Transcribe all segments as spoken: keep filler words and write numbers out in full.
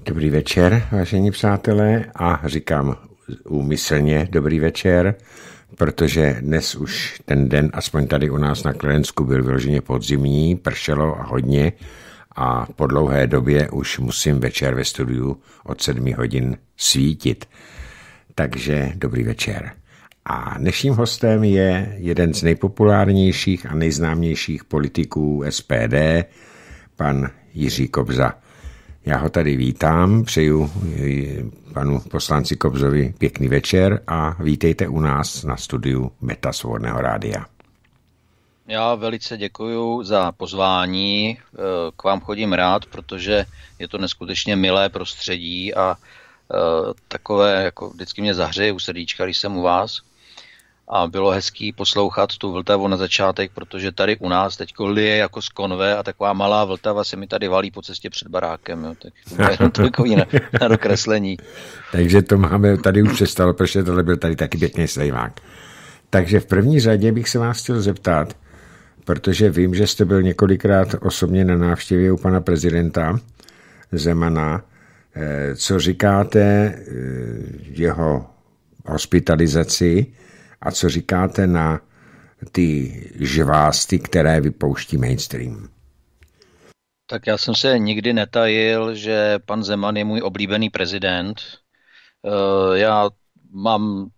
Dobrý večer, vážení přátelé, a říkám úmyslně dobrý večer, protože dnes už ten den, aspoň tady u nás na Kladensku, byl vyloženě podzimní, pršelo a hodně a po dlouhé době už musím večer ve studiu od sedmi hodin svítit. Takže dobrý večer. A dnešním hostem je jeden z nejpopulárnějších a nejznámějších politiků S P D, pan Jiří Kobza. Já ho tady vítám, přeju panu poslanci Kobzovi pěkný večer a vítejte u nás na studiu Beta Svobodného rádia. Já velice děkuju za pozvání, k vám chodím rád, protože je to neskutečně milé prostředí a takové, jako vždycky mě zahřeje u srdíčka, když jsem u vás. A bylo hezký poslouchat tu Vltavu na začátek, protože tady u nás teďko lije jako z konve a taková malá Vltava se mi tady valí po cestě před barákem. Jo. Tak to je takový na, na dokreslení. Takže to máme, tady už přestalo, protože tohle byl tady taky pěkný slejvák. Takže v první řadě bych se vás chtěl zeptat, protože vím, že jste byl několikrát osobně na návštěvě u pana prezidenta Zemana. Co říkáte jeho hospitalizaci a co říkáte na ty žvásty, které vypouští mainstream? Tak já jsem se nikdy netajil, že pan Zeman je můj oblíbený prezident. Já mám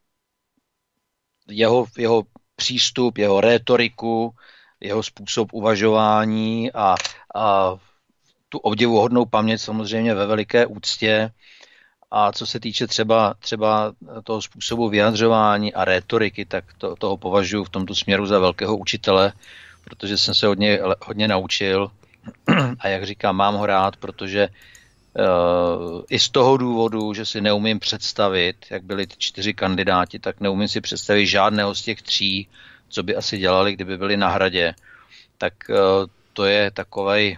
jeho, jeho přístup, jeho rétoriku, jeho způsob uvažování a, a tu obdivuhodnou paměť samozřejmě ve veliké úctě. A co se týče třeba, třeba toho způsobu vyjadřování a rétoriky, tak to, toho považuji v tomto směru za velkého učitele, protože jsem se hodně, hodně naučil. A jak říkám, mám ho rád, protože uh, i z toho důvodu, že si neumím představit, jak byli ty čtyři kandidáti, tak neumím si představit žádného z těch tří, co by asi dělali, kdyby byli na Hradě. Tak uh, to je takovej,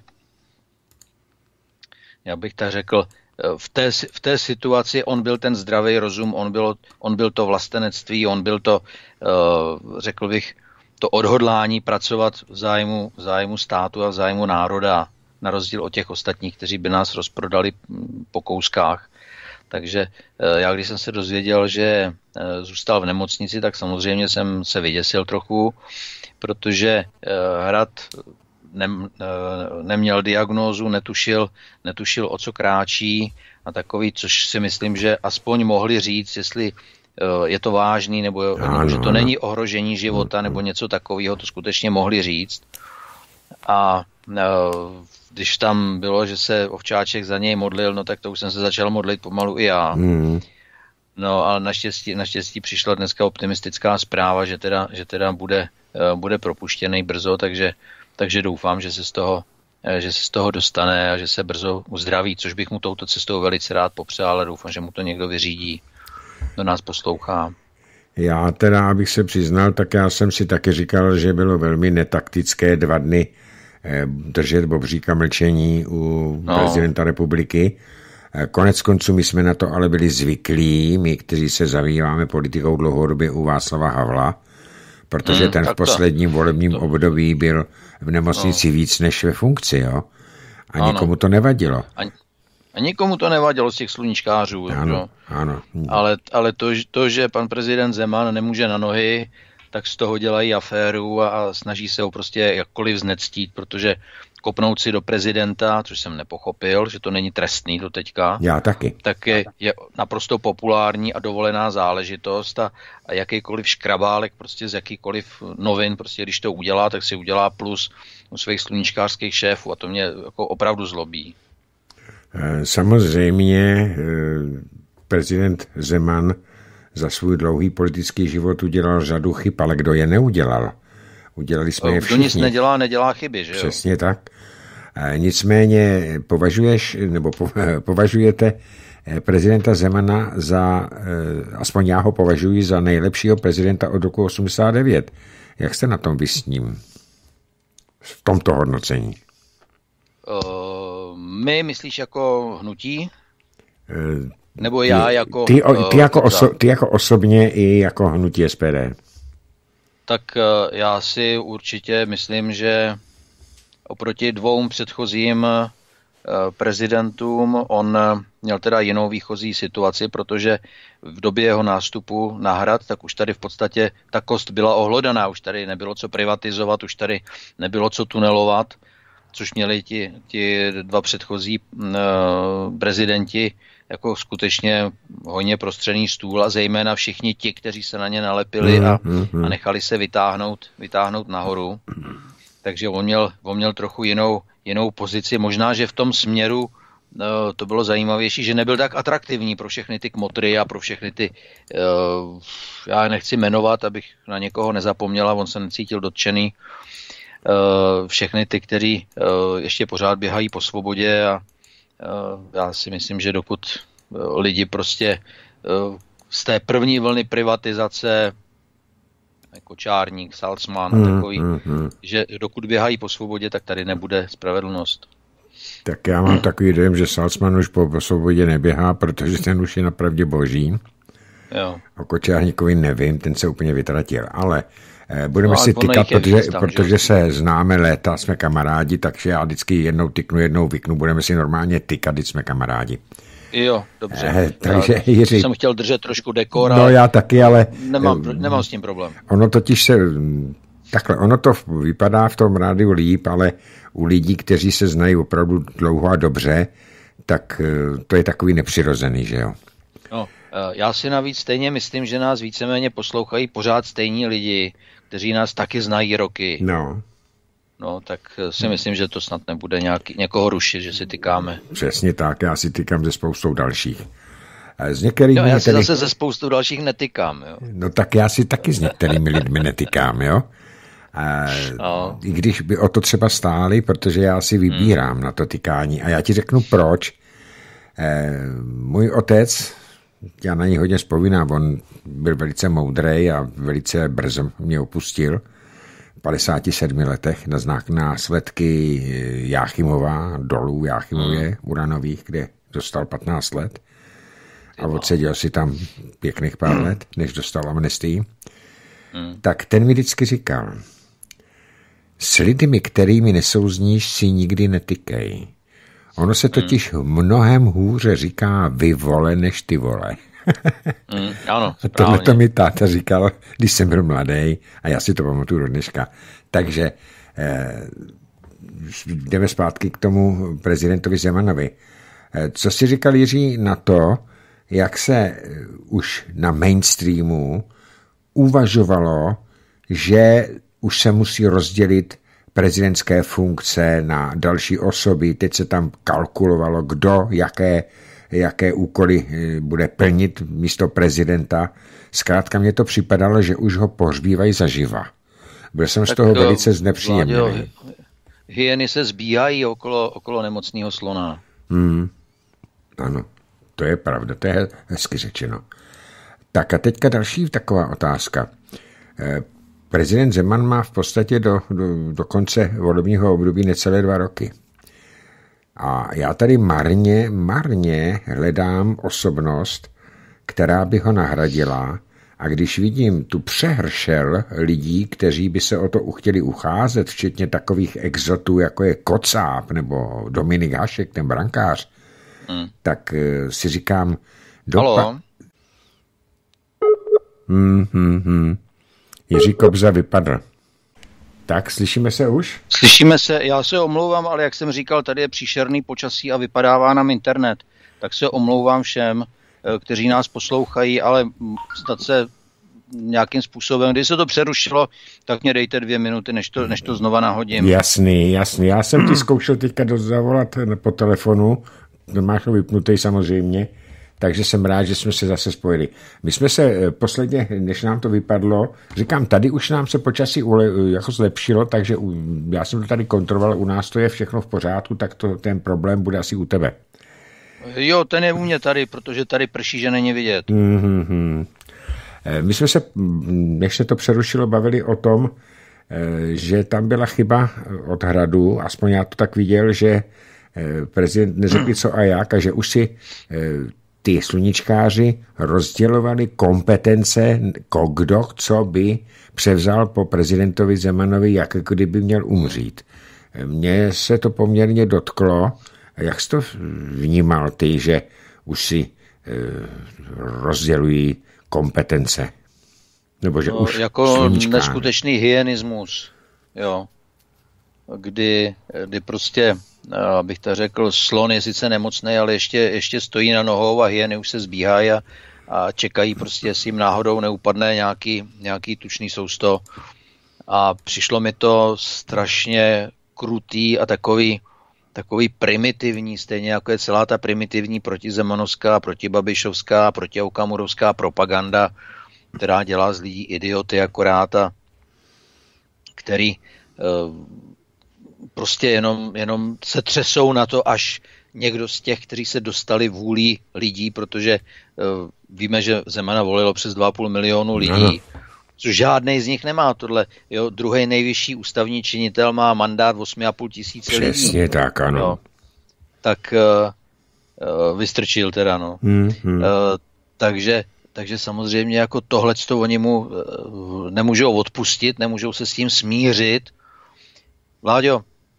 já bych tak řekl, V té, v té situaci on byl ten zdravý rozum, on, bylo, on byl to vlastenectví, on byl to, uh, řekl bych, to odhodlání pracovat v zájmu, v zájmu státu a v zájmu národa, na rozdíl od těch ostatních, kteří by nás rozprodali po kouskách. Takže uh, já, když jsem se dozvěděl, že uh, zůstal v nemocnici, tak samozřejmě jsem se vyděsil trochu, protože uh, Hrad Ne, neměl diagnózu, netušil, netušil, o co kráčí a takový, což si myslím, že aspoň mohli říct, jestli je to vážný, nebo, ano, nebo že to ano. není ohrožení života, nebo něco takového, to skutečně mohli říct. A když tam bylo, že se Ovčáček za něj modlil, no tak to už jsem se začal modlit pomalu i já. Hmm. No ale naštěstí, naštěstí přišla dneska optimistická zpráva, že teda, že teda bude, bude propuštěný brzo, takže Takže doufám, že se z toho, že se z toho dostane a že se brzo uzdraví, což bych mu touto cestou velice rád popřál, ale doufám, že mu to někdo vyřídí, kdo nás poslouchá. Já teda, abych se přiznal, tak já jsem si taky říkal, že bylo velmi netaktické dva dny držet bobříka mlčení u no. prezidenta republiky. Konec konců my jsme na to ale byli zvyklí, my, kteří se zabýváme politikou dlouhodobě u Václava Havla, protože hmm, ten v posledním to, volebním to. období byl v nemocnici no. víc než ve funkci, jo? A ano. nikomu to nevadilo. A, a nikomu to nevadilo z těch sluníčkářů. Ano, jo? ano. Ale, ale to, to, že pan prezident Zeman nemůže na nohy, tak z toho dělají aféru a, a snaží se ho prostě jakkoliv znectít, protože kopnout si do prezidenta, což jsem nepochopil, že to není trestný do teďka. Já taky. Tak je, je naprosto populární a dovolená záležitost a, a jakýkoliv škrabálek prostě z jakýkoliv novin, prostě když to udělá, tak si udělá plus u svých sluníčkářských šéfů a to mě jako opravdu zlobí. Samozřejmě prezident Zeman za svůj dlouhý politický život udělal řadu chyb, ale kdo je neudělal? Udělali jsme je všichni. Kdo nic nedělá, nedělá chyby, že jo? Přesně tak. Nicméně považuješ, nebo považujete prezidenta Zemana za, aspoň já ho považuji za nejlepšího prezidenta od roku osmdesát devět. Jak jste na tom vy s ním? V tomto hodnocení? Uh, my myslíš jako hnutí? Uh, Nebo já ty, jako... Ty, ty, jako oso, ty jako osobně i jako hnutí S P D? Tak uh, já si určitě myslím, že oproti dvou předchozím prezidentům. On měl teda jinou výchozí situaci, protože v době jeho nástupu na hrad, tak už tady v podstatě ta kost byla ohlodaná, už tady nebylo co privatizovat, už tady nebylo co tunelovat, což měli ti, ti dva předchozí uh, prezidenti jako skutečně hojně prostřený stůl a zejména všichni ti, kteří se na ně nalepili a, a nechali se vytáhnout, vytáhnout nahoru. Takže on měl, on měl trochu jinou, jinou pozici. Možná, že v tom směru uh, to bylo zajímavější, že nebyl tak atraktivní pro všechny ty kmotry a pro všechny ty, uh, já nechci jmenovat, abych na někoho nezapomněla, on se necítil dotčený, uh, všechny ty, kteří uh, ještě pořád běhají po svobodě a uh, já si myslím, že dokud uh, lidi prostě uh, z té první vlny privatizace Kočárník, Salzman a hmm, takový, hmm, hmm. že dokud běhají po svobodě, tak tady nebude spravedlnost. Tak já mám takový dojem, že Salzman už po, po svobodě neběhá, protože ten už je napravdě boží. Jo. O Kočárníkovi nevím, ten se úplně vytratil, ale eh, budeme no, si tykat, protože, tam, protože se známe léta, jsme kamarádi, takže já vždycky jednou tyknu, jednou vyknu, budeme si normálně tykat, když jsme kamarádi. Jo, dobře. Eh, takže Jiří, jsem chtěl držet trošku dekor. No já taky, ale... Nemám, nemám s tím problém. Ono totiž se... Takhle, ono to vypadá v tom rádiu líp, ale u lidí, kteří se znají opravdu dlouho a dobře, tak to je takový nepřirozený, že jo? No, já si navíc stejně myslím, že nás víceméně poslouchají pořád stejní lidi, kteří nás taky znají roky. No. No, tak si myslím, že to snad nebude nějaký, někoho rušit, že si tykáme. Přesně tak, já si tykám se spoustou dalších. S některými jo, já si tedy... zase ze spoustou dalších netykám, jo. No tak já si taky s některými lidmi netykám, jo. A, no. I když by o to třeba stáli, protože já si vybírám hmm. na to tykání. A já ti řeknu proč. E, můj otec, já na něj hodně vzpomínám, on byl velice moudrej a velice brzo mě opustil. V padesáti sedmi letech na znak následky Jáchymova, dolů Jáchymově, hmm. uranových, kde dostal patnáct let. A odseděl si tam pěkných pár hmm. let, než dostal amnestii. Hmm. Tak ten mi vždycky říkal, s lidmi, kterými nesouzníš, si nikdy netykej. Ono se totiž hmm. mnohem hůře říká vy vole, než ty vole. Mm, ano, a tohle to mi táta říkal, když jsem byl mladý, a já si to pamatuju do dneška. Takže eh, jdeme zpátky k tomu prezidentovi Zemanovi. Eh, co si říkal Jiří na to, jak se už na mainstreamu uvažovalo, že už se musí rozdělit prezidentské funkce na další osoby. Teď se tam kalkulovalo, kdo, jaké, jaké úkoly bude plnit místo prezidenta. Zkrátka mně to připadalo, že už ho pohřbívají zaživa. Byl jsem tak z toho velice znepříjemněný. Hyeny se zbíhají okolo, okolo nemocného slona. Hmm. Ano, to je pravda, to je hezky řečeno. Tak a teďka další taková otázka. Prezident Zeman má v podstatě do, do, do konce volebního období necelé dva roky. A já tady marně, marně hledám osobnost, která by ho nahradila, a když vidím tu přehršel lidí, kteří by se o to chtěli ucházet, včetně takových exotů, jako je Kocáb nebo Dominik Hašek, ten brankář, hmm. tak si říkám... Dopa... Hmm, hmm, hmm. Jiří Kobza vypadl. Tak, slyšíme se už? Slyšíme se, já se omlouvám, ale jak jsem říkal, tady je příšerný počasí a vypadává nám internet. Tak se omlouvám všem, kteří nás poslouchají, ale snad se nějakým způsobem, když se to přerušilo, tak mě dejte dvě minuty, než to, než to znova nahodím. Jasný, jasný. Já jsem ti zkoušel teďka zavolat po telefonu, máš ho vypnutý samozřejmě, takže jsem rád, že jsme se zase spojili. My jsme se posledně, než nám to vypadlo, říkám, tady už nám se počasí ule, jako zlepšilo, takže u, já jsem to tady kontroloval, u nás to je všechno v pořádku, tak to, ten problém bude asi u tebe. Jo, ten je u mě tady, protože tady prší, že není vidět. Mm-hmm. My jsme se, než se to přerušilo, bavili o tom, že tam byla chyba od Hradu, aspoň já to tak viděl, že prezident neřekl co a jak, a že už si ty sluníčkáři rozdělovali kompetence, kdo, co by převzal po prezidentovi Zemanovi, jak kdyby měl umřít. Mně se to poměrně dotklo Jak jsi to vnímal ty, že už si e, rozdělují kompetence? Nebo že no, už jako sluníčkáne. Neskutečný hyenismus, jo. Kdy, kdy prostě, abych to řekl, slon je sice nemocný, ale ještě, ještě stojí na nohou a hyeny už se zbíhají a, a čekají prostě, jestli jim náhodou neupadne nějaký, nějaký tučný sousto. A přišlo mi to strašně krutý a takový, takový primitivní, stejně jako je celá ta primitivní protizemanovská, protibabišovská, protiaukamurovská propaganda, která dělá z lidí idioty akorát a který e, prostě jenom, jenom se třesou na to, až někdo z těch, kteří se dostali vůlí lidí, protože e, víme, že Zemana volilo přes dva a půl milionu lidí, no. Což žádnej z nich nemá tohle. Jo, druhý nejvyšší ústavní činitel má mandát osm a půl tisíce lidí. Přesně tak, ano. Jo. Tak uh, uh, vystrčil teda, no. Hmm, hmm. Uh, takže, takže samozřejmě jako tohleto oni mu uh, nemůžou odpustit, nemůžou se s tím smířit. Vláďo, uh,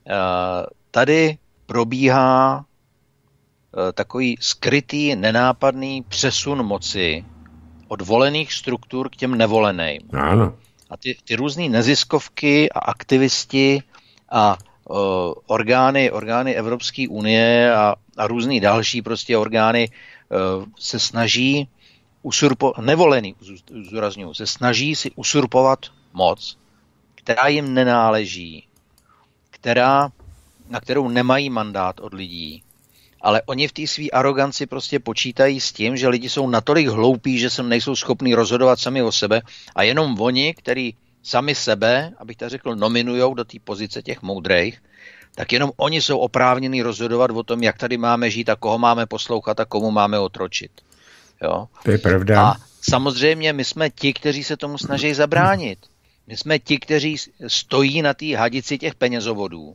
tady probíhá uh, takový skrytý, nenápadný přesun moci od volených struktur k těm nevoleným. Ano. A ty, ty různý neziskovky a aktivisti a uh, orgány, orgány Evropské unie a, a různý další prostě orgány uh, se snaží usurpovat, nevolený, zúrazňuji, se snaží si usurpovat moc, která jim nenáleží, která, na kterou nemají mandát od lidí. Ale oni v té své aroganci prostě počítají s tím, že lidi jsou natolik hloupí, že se nejsou schopní rozhodovat sami o sebe a jenom oni, kteří sami sebe, abych tak řekl, nominujou do té pozice těch moudrejch, tak jenom oni jsou oprávněni rozhodovat o tom, jak tady máme žít a koho máme poslouchat a komu máme otročit. Jo? To je pravda. A samozřejmě my jsme ti, kteří se tomu snaží zabránit. My jsme ti, kteří stojí na té hadici těch penězovodů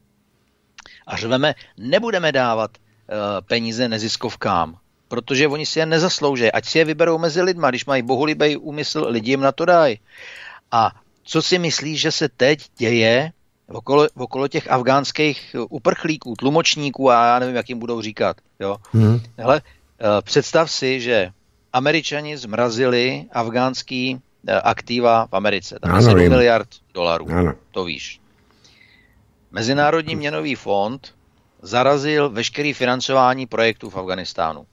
a řveme, nebudeme dávat peníze neziskovkám, protože oni si je nezaslouží. Ať si je vyberou mezi lidma, když mají bohulibý úmysl, lidi jim na to dají. A co si myslíš, že se teď děje okolo, okolo těch afgánských uprchlíků, tlumočníků a já nevím, jak jim budou říkat. Jo? Hmm. Hele, představ si, že Američani zmrazili afgánský aktiva v Americe. Tam je sedm miliard dolarů. Ano. To víš. Mezinárodní měnový fond zarazil veškeré financování projektů v Afghánistánu.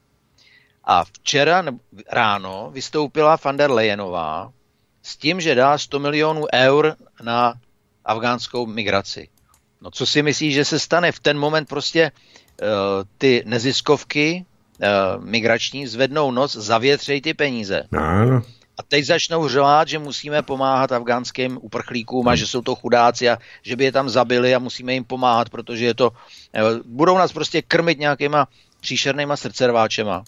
A včera ráno vystoupila von der Leyenová s tím, že dá sto milionů eur na afgánskou migraci. No co si myslíš, že se stane? V ten moment prostě uh, ty neziskovky uh, migrační zvednou noc, zavětřejí ty peníze. Ano. A teď začnou řvát, že musíme pomáhat afgánským uprchlíkům a že jsou to chudáci a že by je tam zabili a musíme jim pomáhat, protože je to, budou nás prostě krmit nějakýma příšernýma srdcerváčema.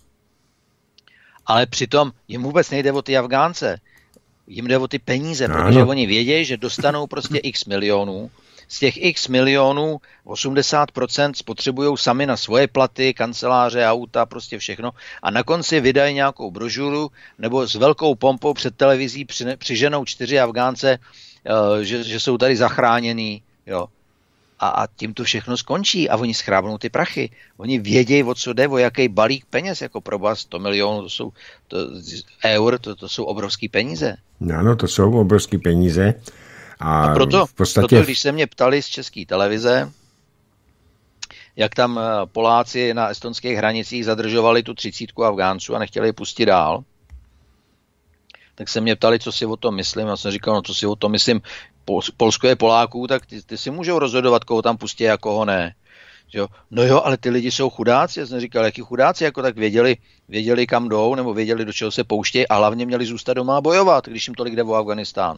Ale přitom jim vůbec nejde o ty Afgánce. Jim jde o ty peníze, protože ano. Oni vědějí, že dostanou prostě x milionů. Z těch x milionů osmdesát procent spotřebují sami na svoje platy, kanceláře, auta, prostě všechno. A na konci vydají nějakou brožuru nebo s velkou pompou před televizí přiženou čtyři Afgánce, že, že jsou tady zachráněný. Jo. A, a tím to všechno skončí a oni schrábnou ty prachy. Oni vědějí, o co jde, o jaký balík peněz, jako pro vás sto milionů, to jsou to, eur, to, to jsou obrovský peníze. Ano, to jsou obrovský peníze. A, a proto, v podstatě... proto, když se mě ptali z české televize, jak tam Poláci na estonských hranicích zadržovali tu třicítku Afgánců a nechtěli je pustit dál, tak se mě ptali, co si o tom myslím. Já jsem říkal, no co si o tom myslím, Polsko je Poláků, tak ty, ty si můžou rozhodovat, koho tam pustí a koho ne. Jo? No jo, ale ty lidi jsou chudáci. Já jsem říkal, jaký chudáci, jako tak věděli, věděli kam jdou, nebo věděli, do čeho se pouštějí a hlavně měli zůstat doma a bojovat, když jim tolik jde o Afganistán.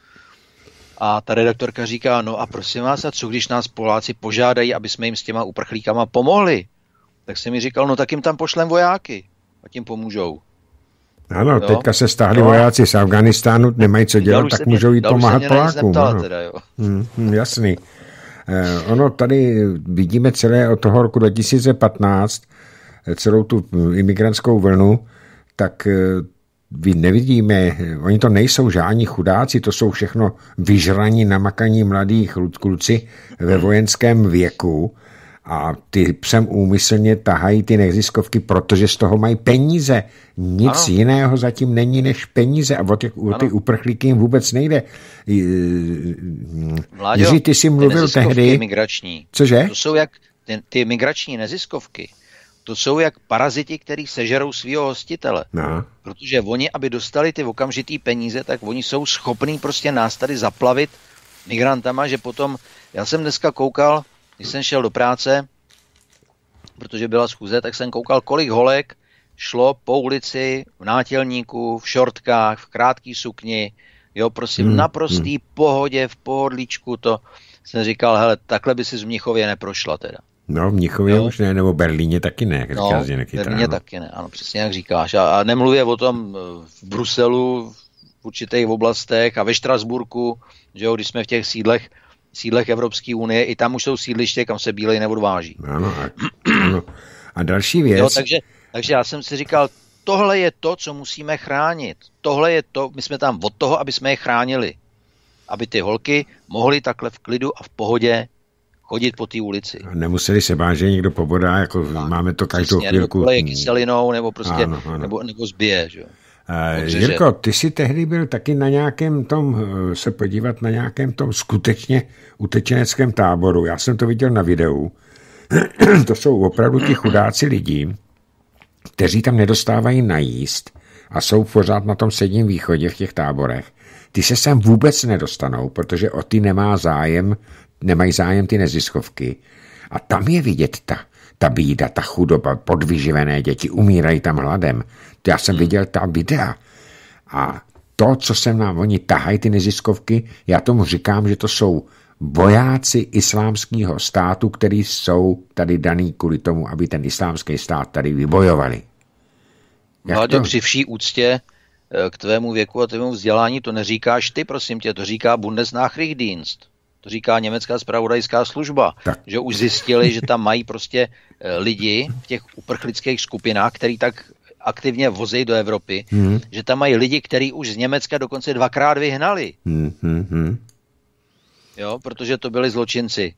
A ta redaktorka říká, no a prosím vás, a co když nás Poláci požádají, aby jsme jim s těma uprchlíkama pomohli? Tak jsem mi říkal, no tak jim tam pošlem vojáky a tím pomůžou. Ano, jo? Teďka se stáhli no. vojáci z Afghánistánu, nemají co dělat, tak můžou jít pomáhat Polákům. Teda, jo. Hmm, hmm, jasný. Eh, ono tady vidíme celé od toho roku dva tisíce patnáct, celou tu imigrantskou vlnu, tak eh, vy nevidíme, oni to nejsou žádní chudáci, to jsou všechno vyžraní, namakaní mladí kluci ve vojenském věku A ty psem úmyslně tahají ty neziskovky, protože z toho mají peníze. Nic ano. jiného zatím není než peníze a o, těch, o ty uprchlíky jim vůbec nejde. Vláďo, Jiří, ty jsi mluvil ty tehdy... migrační. Cože? To jsou jak ty, ty migrační neziskovky. To jsou jak paraziti, který sežerou svého hostitele. No. Protože oni, aby dostali ty okamžitý peníze, tak oni jsou schopní prostě nás tady zaplavit migrantama, že potom... Já jsem dneska koukal, když jsem šel do práce, protože byla schůze, tak jsem koukal, kolik holek šlo po ulici v nátělníku, v šortkách, v krátký sukni, jo, prosím, hmm. naprostý hmm. pohodě, v pohodlíčku, to jsem říkal, hele, takhle by si z Mnichově neprošla teda. No, v Mnichově jo. už ne, nebo Berlíně taky ne. Jak no, v Berlíně taky ne, ano, přesně jak říkáš. A, a nemluvě o tom v Bruselu, v určitých oblastech a ve Štrasburku, že jo, když jsme v těch sídlech, sídlech Evropské unie, i tam už jsou sídliště, kam se bílej neodváží. Ano, a, ano. A další věc... Jo, takže, takže já jsem si říkal, tohle je to, co musíme chránit. Tohle je to, my jsme tam od toho, aby jsme je chránili. Aby ty holky mohly takhle v klidu a v pohodě chodit po té ulici. A nemuseli se bát, že někdo pobodá, jako no, máme to každou přesně, chvilku. Nebo kyselinou, nebo prostě, ano, ano. Nebo, nebo zbije, že jo. Uh, Jirko, ty jsi tehdy byl taky na nějakém tom, uh, se podívat na nějakém tom skutečně utečeneckém táboru. Já jsem to viděl na videu. To jsou opravdu ti chudáci lidi, kteří tam nedostávají najíst a jsou pořád na tom Středním východě v těch táborech. Ty se sem vůbec nedostanou, protože o ty nemá zájem, nemají zájem ty neziskovky. A tam je vidět ta, ta bída, ta chudoba, podvyživené děti, umírají tam hladem. Já jsem viděl ta videa. A to, co sem nám oni tahají, ty neziskovky, já tomu říkám, že to jsou vojáci islámského státu, který jsou tady daný kvůli tomu, aby ten islámský stát tady vybojovali. Vláďo, při vší úctě k tvému věku a tvému vzdělání to neříkáš ty, prosím tě, to říká Bundesnachrichtendienst. To říká německá zpravodajská služba, tak. Že už zjistili, že tam mají prostě lidi v těch uprchlických skupinách, který tak aktivně vozejí do Evropy, hmm. že tam mají lidi, který už z Německa dokonce dvakrát vyhnali. Hmm, hmm, hmm. Jo, protože to byli zločinci.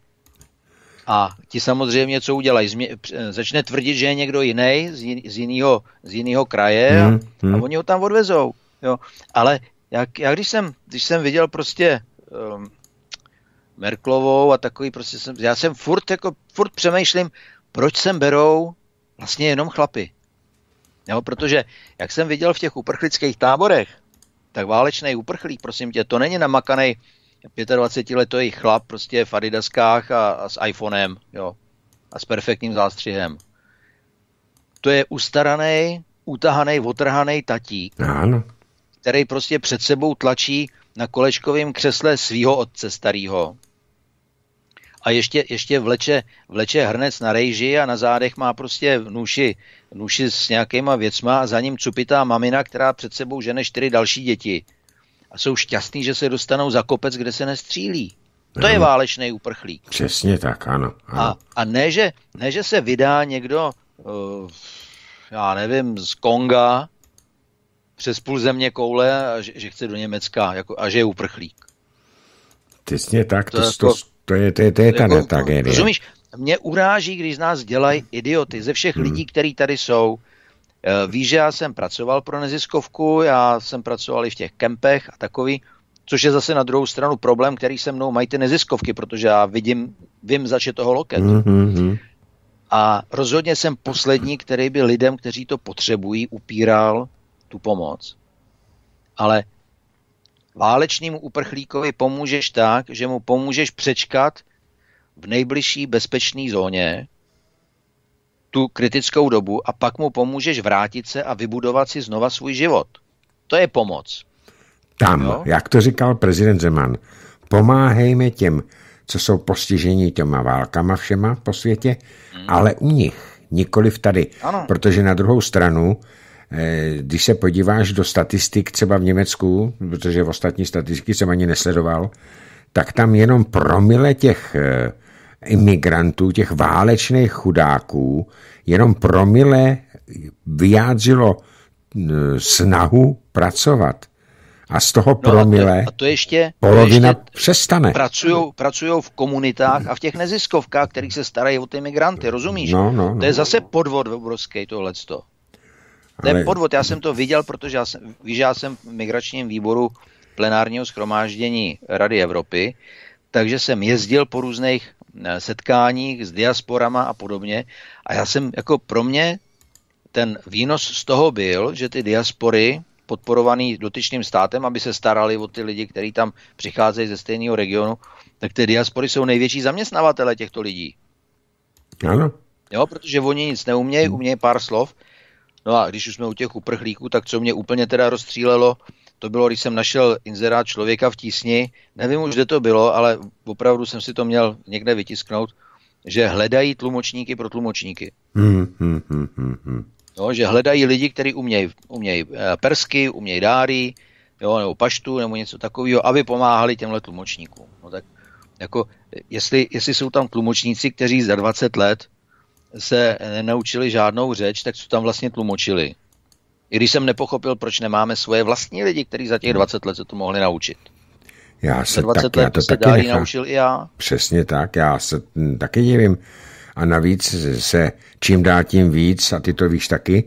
A ti samozřejmě co udělají? Změ, začne tvrdit, že je někdo jiný z, jin, z, jinýho, z jinýho kraje hmm, a, hmm. a oni ho tam odvezou. Jo. Ale jak, já když jsem, když jsem viděl prostě um, Merkelovou a takový prostě jsem, já jsem furt jako, furt přemýšlím, proč sem berou vlastně jenom chlapy. Jo, protože jak jsem viděl v těch uprchlických táborech, tak válečný uprchlík, prosím tě, to není namakanej dvacetiletý chlap prostě v adidaskách a, a s iPhonem, jo, a s perfektním zástřihem. To je ustaraný, utahaný, otrhaný tatík, ano. Který prostě před sebou tlačí na kolečkovém křesle svýho otce starýho. A ještě, ještě vleče, vleče hrnec na rejži a na zádech má prostě nůši, nůši s nějakýma věcma a za ním cupitá mamina, která před sebou žene čtyři další děti. A jsou šťastní, že se dostanou za kopec, kde se nestřílí. To ano. Je válečný uprchlík. Přesně tak, ano. ano. A, a ne, že, ne, že se vydá někdo, uh, já nevím, z Konga přes půl země koule a že, že chce do Německa jako, a že je uprchlík. Přesně tak, to, to, to, to je, to je, to je ta jako, tragédie. Rozumíš, mě uráží, když z nás dělají idioty ze všech hmm. lidí, kteří tady jsou. Víš, že já jsem pracoval pro neziskovku, já jsem pracoval i v těch kempech a takový, což je zase na druhou stranu problém, který se mnou mají ty neziskovky, protože já vidím, vím, zač je toho loket. Mm-hmm. A rozhodně jsem poslední, který by lidem, kteří to potřebují, upíral tu pomoc. Ale válečnému uprchlíkovi pomůžeš tak, že mu pomůžeš přečkat v nejbližší bezpečné zóně tu kritickou dobu a pak mu pomůžeš vrátit se a vybudovat si znova svůj život. To je pomoc. Tam, jo? Jak to říkal prezident Zeman, pomáhejme těm, co jsou postižení těma válkama všema po světě, hmm. ale u nich, nikoliv tady. Ano. Protože na druhou stranu, když se podíváš do statistik třeba v Německu, protože v ostatní statistiky jsem ani nesledoval, tak tam jenom promile těch imigrantů, těch válečných chudáků, jenom promile vyjádřilo snahu pracovat. A z toho promile no a, to, a to ještě, polovina to ještě přestane. Pracujou, pracujou v komunitách a v těch neziskovkách, kterých se starají o ty migranty, rozumíš? No, no, no. To je zase podvod obrovský tohleto. To je podvod, já jsem to viděl, protože já jsem, víš, já jsem v migračním výboru plenárního shromáždění Rady Evropy, takže jsem jezdil po různých setkáních s diasporama a podobně a já jsem, jako pro mě ten výnos z toho byl, že ty diaspory podporovaný dotyčným státem, aby se starali o ty lidi, kteří tam přicházejí ze stejného regionu, tak ty diaspory jsou největší zaměstnavatele těchto lidí. Ano. Jo, protože oni nic neumějí, umějí pár slov. No a když už jsme u těch uprchlíků, tak co mě úplně teda rozstřílelo, to bylo, když jsem našel inzerát Člověka v tísni, nevím už, kde to bylo, ale opravdu jsem si to měl někde vytisknout, že hledají tlumočníky pro tlumočníky. Hmm, hmm, hmm, hmm. No, že hledají lidi, kteří umějí, umějí persky, umějí dáry, jo, nebo paštu, nebo něco takového, aby pomáhali těmhle tlumočníkům. No tak jako, jestli, jestli jsou tam tlumočníci, kteří za dvacet let se nenaučili žádnou řeč, tak co tam vlastně tlumočili. I když jsem nepochopil, proč nemáme svoje vlastní lidi, kteří za těch dvacet let se to mohli naučit. Já se dvacet tak, let já to se taky dálí nechám. Naučil i já. Přesně tak, já se taky divím. A navíc se čím dál tím víc, a ty to víš taky,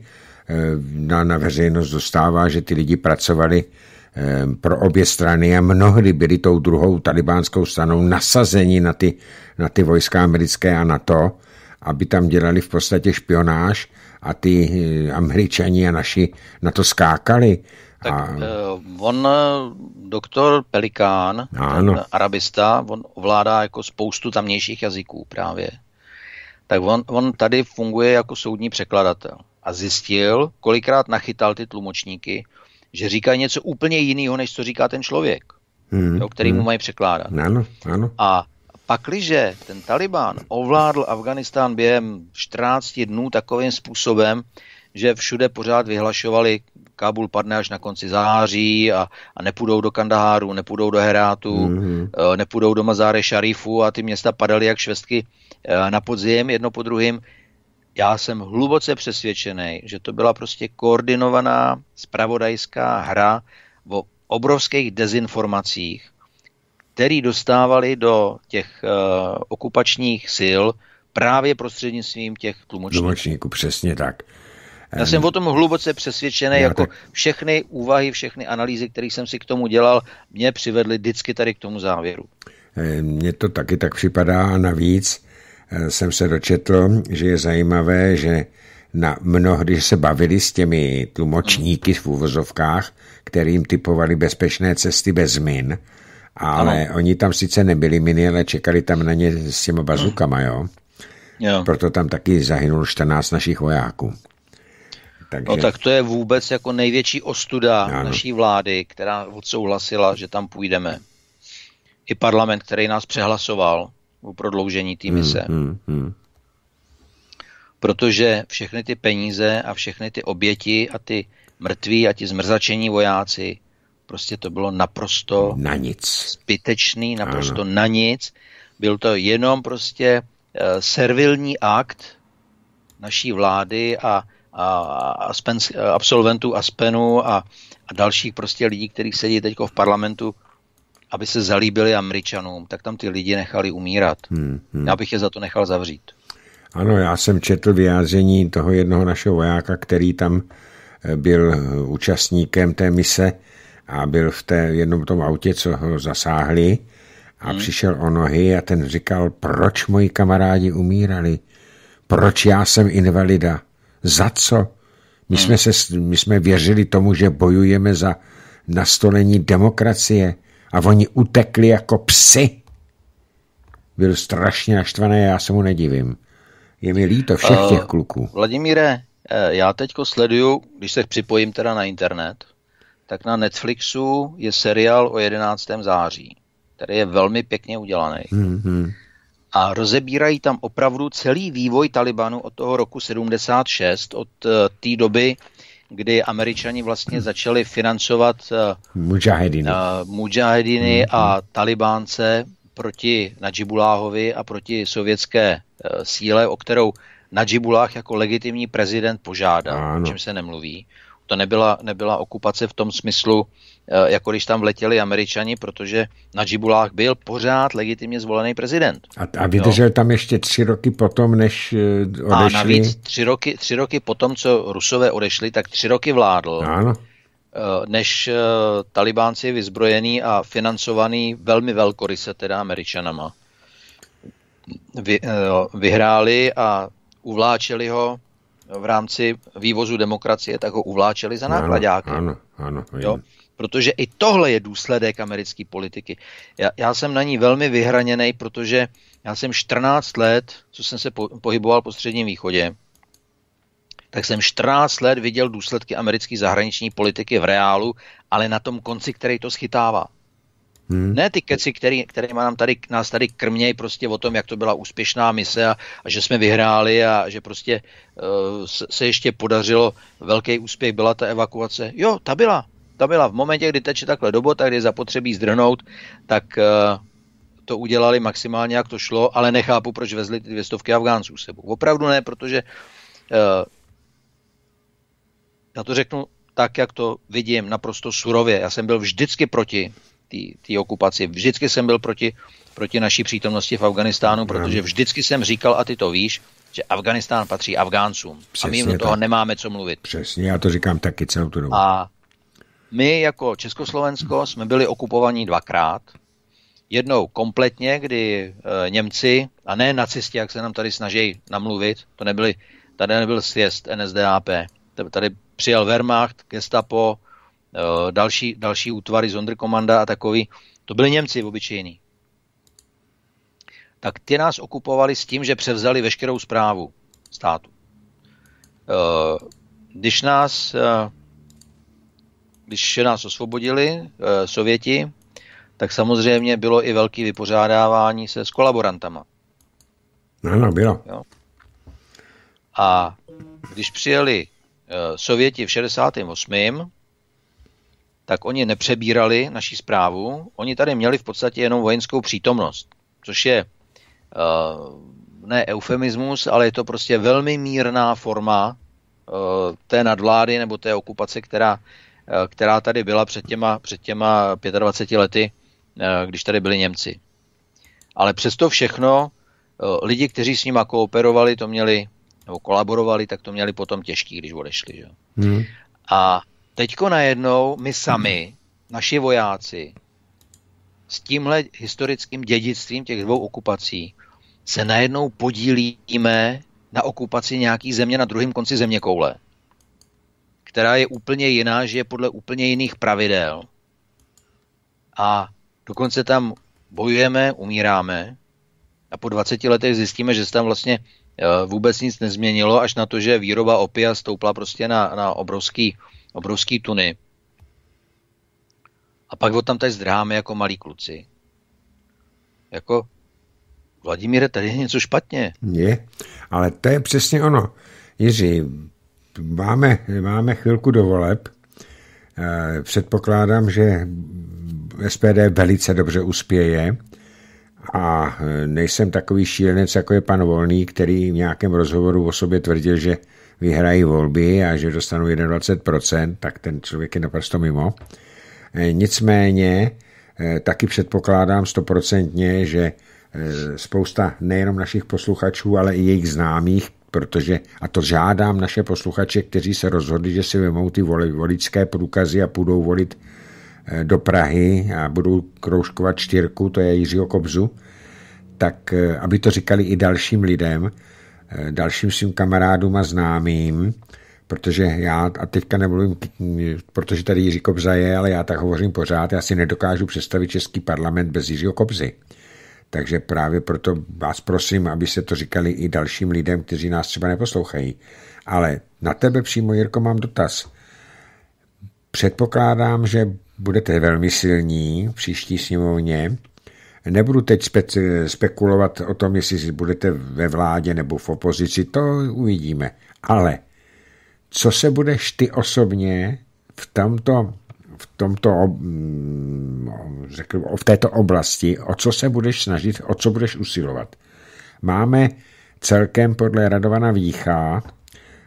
na, na veřejnost dostává, že ty lidi pracovali pro obě strany a mnohdy byli tou druhou talibánskou stranou nasazeni na ty, na ty vojska americké a NATO, aby tam dělali v podstatě špionáž a ty Američani a naši na to skákali. Tak a... on, doktor Pelikán, ten arabista, on ovládá jako spoustu tamnějších jazyků právě. Tak on, on tady funguje jako soudní překladatel. A zjistil, kolikrát nachytal ty tlumočníky, že říkají něco úplně jiného, než co říká ten člověk, hmm, jo, který hmm. mu mají překládat. Ano, ano. A pakliže ten Taliban ovládl Afganistán během čtrnácti dnů takovým způsobem, že všude pořád vyhlašovali, Kábul padne až na konci září a, a nepůjdou do Kandaháru, nepůjdou do Herátu, mm-hmm. nepůjdou do Mazáre Šarifu a ty města padaly jak švestky na podzim, jedno po druhém. Já jsem hluboce přesvědčený, že to byla prostě koordinovaná zpravodajská hra o obrovských dezinformacích, který dostávali do těch uh, okupačních sil právě prostřednictvím těch tlumočníků. Tlumočníků, přesně tak. Já jsem o tom hluboce přesvědčený, jako tak... všechny úvahy, všechny analýzy, které jsem si k tomu dělal, mě přivedly vždycky tady k tomu závěru. Mně to taky tak připadá a navíc jsem se dočetl, že je zajímavé, že na mnohdy se bavili s těmi tlumočníky v uvozovkách, kterým typovali bezpečné cesty bez min, ale ano. Oni tam sice nebyli miny, ale čekali tam na ně s těma bazukama, jo? Jo. Proto tam taky zahynulo čtrnáct našich vojáků. Takže... No tak to je vůbec jako největší ostuda ano. naší vlády, která odsouhlasila, že tam půjdeme. I parlament, který nás přehlasoval o prodloužení té mise. Hmm, hmm, hmm. Protože všechny ty peníze a všechny ty oběti a ty mrtví a ti zmrzačení vojáci, prostě to bylo naprosto na nic. Zbytečný, naprosto ano. na nic. Byl to jenom prostě uh, servilní akt naší vlády a a Aspen, absolventů Aspenu a, a dalších prostě lidí, kteří sedí teď v parlamentu, aby se zalíbili Američanům, tak tam ty lidi nechali umírat. Hmm, hmm. Já bych je za to nechal zavřít. Ano, já jsem četl vyjádření toho jednoho našeho vojáka, který tam byl účastníkem té mise a byl v té jednom tom autě, co ho zasáhli a hmm. přišel o nohy a ten říkal, proč moji kamarádi umírali? Proč já jsem invalida? Za co? My jsme, se, my jsme věřili tomu, že bojujeme za nastolení demokracie a oni utekli jako psi. Byl strašně naštvaný, já se mu nedivím. Je mi líto všech těch kluků. Uh, Vladimíre, já teďko sleduju, když se připojím teda na internet, tak na Netflixu je seriál o jedenáctého září, který je velmi pěkně udělaný. Mm-hmm. A rozebírají tam opravdu celý vývoj Talibanu od toho roku sedmdesát šest, od uh, té doby, kdy Američani vlastně začali financovat uh, mujahediny, uh, mujahediny mm-hmm. a Talibánce proti Nadžibuláhovi a proti sovětské uh, síle, o kterou Nadžibulláh jako legitimní prezident požádal, o čem se nemluví. To nebyla, nebyla okupace v tom smyslu, jako když tam vletěli Američani, protože na Džibulách byl pořád legitimně zvolený prezident. A, a vydržel jo. tam ještě tři roky potom, než odešli? A navíc tři roky, tři roky potom, co Rusové odešli, tak tři roky vládl. Ano. Než Talibánci vyzbrojený a financovaný velmi velkoryse, teda Američanama, vy, vyhráli a uvláčeli ho v rámci vývozu demokracie, tak ho uvláčeli za nákladáky. Ano, ano, ano. Jo? Protože i tohle je důsledek americké politiky. Já, já jsem na ní velmi vyhraněný, protože já jsem čtrnáct let, co jsem se po, pohyboval po Středním východě, tak jsem čtrnáct let viděl důsledky americké zahraniční politiky v reálu, ale na tom konci, který to schytává. Hmm. Ne ty keci, který, který nám tady, nás tady krmějí prostě o tom, jak to byla úspěšná mise a, a že jsme vyhráli a že prostě uh, se ještě podařilo, velký úspěch byla ta evakuace. Jo, ta byla. Ta byla. V momentě, kdy teče takhle do bota, kdy je zapotřebí zdrhnout, tak uh, to udělali maximálně, jak to šlo, ale nechápu, proč vezli ty dvě stovky Afgánců sebou. Opravdu ne, protože uh, já to řeknu tak, jak to vidím, naprosto surově. Já jsem byl vždycky proti té okupaci. Vždycky jsem byl proti, proti naší přítomnosti v Afganistánu, protože vždycky jsem říkal, a ty to víš, že Afganistán patří Afgáncům. Přesně, a my jim do toho tak. nemáme co mluvit. Přesně, já to říkám taky celou tu dobu. A my jako Československo jsme byli okupovaní dvakrát. Jednou kompletně, kdy e, Němci, a ne nacisti, jak se nám tady snaží namluvit, to nebyli, tady nebyl sjezd N S D A P, tady přijel Wehrmacht, Gestapo, další, další útvary Sonderkommanda a takový. To byli Němci obyčejní. Tak ty nás okupovali s tím, že převzali veškerou správu státu. Když nás, když nás osvobodili Sověti, tak samozřejmě bylo i velké vypořádávání se s kolaborantama. Ano, bylo. Jo? A když přijeli Sověti v šedesátém osmém tak oni nepřebírali naši správu, oni tady měli v podstatě jenom vojenskou přítomnost, což je uh, ne eufemismus, ale je to prostě velmi mírná forma uh, té nadvlády nebo té okupace, která, uh, která tady byla před těma, před těma dvaceti pěti lety, uh, když tady byli Němci. Ale přesto všechno uh, lidi, kteří s nima kooperovali, to měli, nebo kolaborovali, tak to měli potom těžký, když odešli. Že? Hmm. A teďko najednou my sami, naši vojáci, s tímhle historickým dědictvím těch dvou okupací se najednou podílíme na okupaci nějaký země na druhém konci zeměkoule, která je úplně jiná, že je podle úplně jiných pravidel. A dokonce tam bojujeme, umíráme a po dvaceti letech zjistíme, že se tam vlastně vůbec nic nezměnilo, až na to, že výroba opia stoupla prostě na, na obrovský obrovský tuny. A pak od tam tady zdráme jako malí kluci. Jako, Vladimíre, tady je něco špatně. Je, ale to je přesně ono. Jiří, máme, máme chvilku do voleb. Předpokládám, že S P D velice dobře uspěje a nejsem takový šílenec, jako je pan Volný, který v nějakém rozhovoru o sobě tvrdil, že vyhrají volby a že dostanou dvacet jedna procent, tak ten člověk je naprosto mimo. Nicméně taky předpokládám stoprocentně, že spousta nejenom našich posluchačů, ale i jejich známých, protože, a to žádám naše posluchače, kteří se rozhodli, že si vemou ty voličské průkazy a půjdou volit do Prahy a budou kroužkovat čtyřku, to je Jiřího Kobzu, tak aby to říkali i dalším lidem, dalším svým kamarádům a známým, protože já, a teďka nemluvím, protože tady Jiří Kobza je, ale já tak hovořím pořád, já si nedokážu představit český parlament bez Jiřího Kobzy. Takže právě proto vás prosím, aby se to říkali i dalším lidem, kteří nás třeba neposlouchají. Ale na tebe přímo, Jirko, mám dotaz. Předpokládám, že budete velmi silní v příští sněmovně. Nebudu teď spe- spekulovat o tom, jestli budete ve vládě nebo v opozici, to uvidíme. Ale co se budeš ty osobně v tomto, v tomto řekl, v této oblasti, o co se budeš snažit, o co budeš usilovat? Máme celkem podle Radovana Vícha